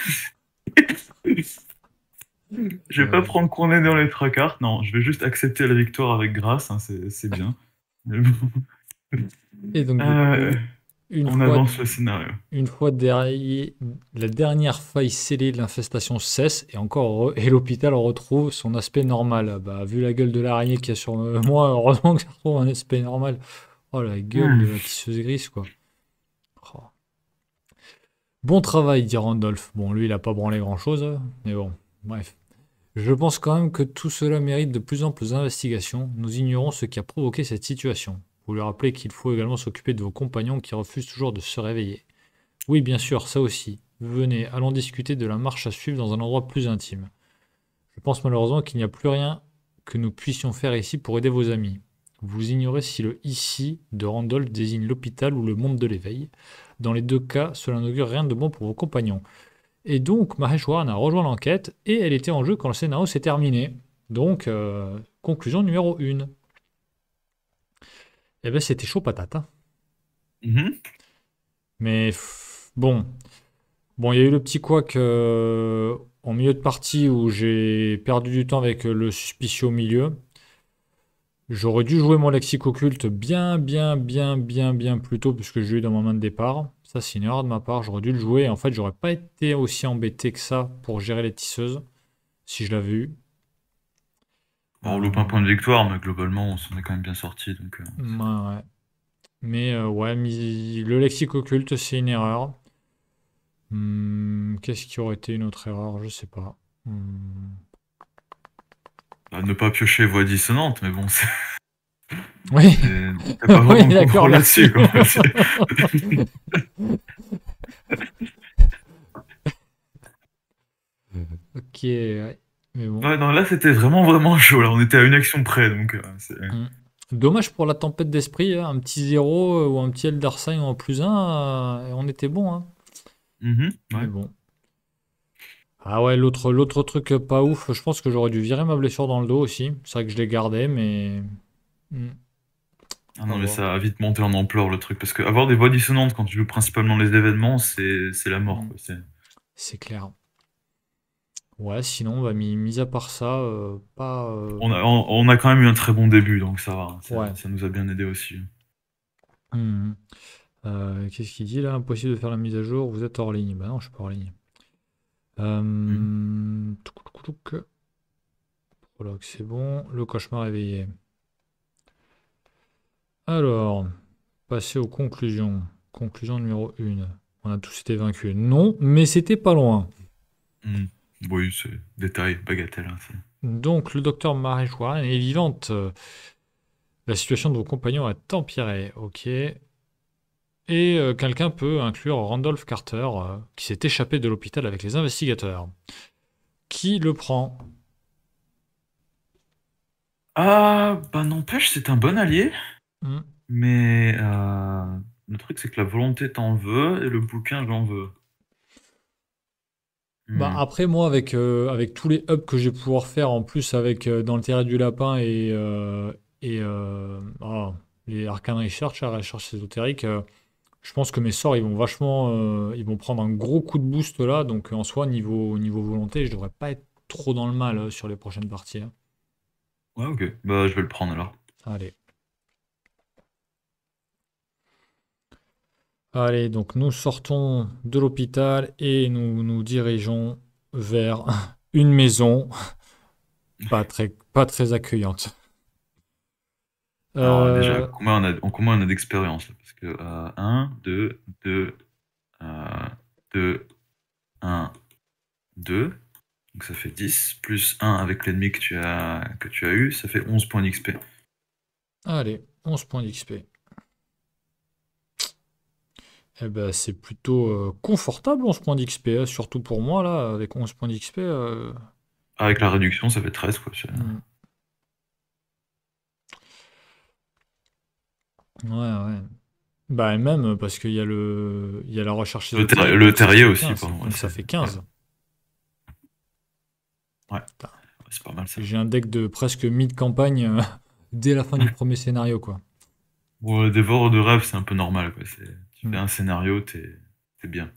Je vais pas Ouais. prendre condamné dans les 3 cartes. Non, je vais juste accepter la victoire avec grâce, hein, c'est bien. Mais bon. Et donc, du Euh, coup, une on fois, avance le scénario. une fois derrière, la dernière faille scellée, l'infestation cesse et encore heureux, et l'hôpital retrouve son aspect normal. Bah, vu la gueule de l'araignée qu'il y a sur moi, heureusement que ça retrouve un aspect normal. Oh la gueule Hmm. de la tisseuse grise, quoi. Oh. Bon travail, dit Randolph. Bon, lui, il a pas branlé grand-chose, mais bon, bref. Je pense quand même que tout cela mérite de plus amples investigations. Nous ignorons ce qui a provoqué cette situation. Vous lui rappelez qu'il faut également s'occuper de vos compagnons qui refusent toujours de se réveiller. Oui, bien sûr, ça aussi. Venez, allons discuter de la marche à suivre dans un endroit plus intime. Je pense malheureusement qu'il n'y a plus rien que nous puissions faire ici pour aider vos amis. Vous ignorez si le ici de Randolph désigne l'hôpital ou le monde de l'éveil. Dans les deux cas, cela n'augure rien de bon pour vos compagnons. Et donc, Maheshwaran a rejoint l'enquête et elle était en jeu quand le scénario s'est terminé. Donc, conclusion numéro 1. Eh ben, c'était chaud patate, hein. Mhm. Mais bon. Bon, il y a eu le petit couac en milieu de partie où j'ai perdu du temps avec le suspicieux au milieu. J'aurais dû jouer mon lexique occulte bien plus tôt puisque je l'ai eu dans ma main de départ. Ça, c'est une erreur de ma part. J'aurais dû le jouer. En fait, j'aurais pas été aussi embêté que ça pour gérer les tisseuses si je l'avais eu. Bon, on loupe un point Euh, de victoire, mais globalement, on s'en est quand même bien sorti. Donc, ouais. Mais ouais, le lexique occulte, c'est une erreur. Qu'est-ce qui aurait été une autre erreur? Je sais pas. ne pas piocher voix dissonante, mais bon, Oui, t'as pas oui, vraiment de d'accord, contrôle merci. là-dessus, quoi. Ok, ouais. Mais bon. Ouais, non, là, c'était vraiment chaud. Là, on était à une action près, donc Hmm. Dommage pour la tempête d'esprit, hein, un petit zéro ou un petit Elder Sign en plus un, et on était bon, hein. Mhm, Mais ouais. bon. Ah ouais, l'autre truc pas ouf, je pense que j'aurais dû virer ma blessure dans le dos aussi. C'est vrai que je l'ai gardé, mais. Hmm, Ah à non, mais voir. ça a vite monté en ampleur, le truc. Parce que avoir des voix dissonantes quand tu joues principalement les événements, c'est la mort, Hmm, quoi. c'est clair. Ouais, sinon, bah, mis à part ça, pas. On a quand même eu un très bon début, donc ça va. Ouais. Ça nous a bien aidé aussi. Hmm. Qu'est-ce qu'il dit là? Impossible de faire la mise à jour, vous êtes hors ligne. Bah non, je suis pas hors ligne. Mhm. Touc, touc, touc. Voilà, c'est bon. Le cauchemar éveillé. Alors, passer aux conclusions. Conclusion numéro 1. On a tous été vaincus. Non, mais c'était pas loin. Oui, c'est détail, bagatelle. Hein, Donc, le docteur Marie Warren est vivante. La situation de vos compagnons a empiré. Ok. Et quelqu'un peut inclure Randolph Carter, qui s'est échappé de l'hôpital avec les investigateurs. Qui le prend? Ah, bah n'empêche, c'est un bon allié. Hmm. Mais le truc, c'est que la volonté t'en veut et le bouquin, j'en veux. Bah après moi avec tous les hubs que je vais pouvoir faire en plus avec dans le terrain du lapin et les Arcane Research, recherche ésotérique, je pense que mes sorts ils vont vachement ils vont prendre un gros coup de boost là, donc en soi niveau volonté je devrais pas être trop dans le mal sur les prochaines parties, hein. Ouais, ok. Bah, je vais le prendre alors. Allez. Allez, donc nous sortons de l'hôpital et nous nous dirigeons vers une maison pas très accueillante. Alors, déjà, Euh, combien on a d'expérience là? Parce que 1, 2, 2, 2, 1, 2. Donc ça fait 10, plus 1 avec l'ennemi que tu as eu, ça fait 11 points d'XP. Allez, 11 points d'XP. Eh ben, c'est plutôt confortable 11 points d'XP, hein, surtout pour moi là, avec 11 points d'XP. Avec la réduction, ça fait 13, quoi. Hmm. Ouais, ouais. Bah, et même parce il y a la recherche ésotérique, Le donc ça terrier fait aussi, 15. pardon. Ouais, Donc ça fait 15. ouais, Putain, c'est pas mal ça. j'ai un deck de presque mid-campagne dès la fin du premier scénario, quoi. Ouais, dévore de rêve, c'est un peu normal, quoi. Tu fais Hmm. un scénario, t'es bien.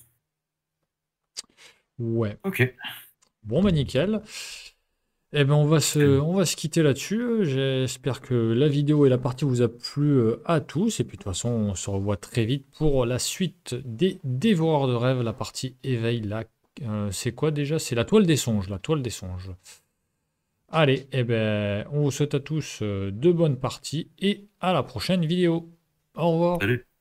Ouais. Ok. Bon, bah nickel. Eh ben, on va se quitter là-dessus. J'espère que la vidéo et la partie vous a plu à tous. Et puis, de toute façon, on se revoit très vite pour la suite des Dévoreurs de rêves, la partie éveil. Là, c'est quoi déjà? C'est la toile des songes. La toile des songes. Allez, eh ben, on vous souhaite à tous de bonnes parties et à la prochaine vidéo. Au revoir. Salut.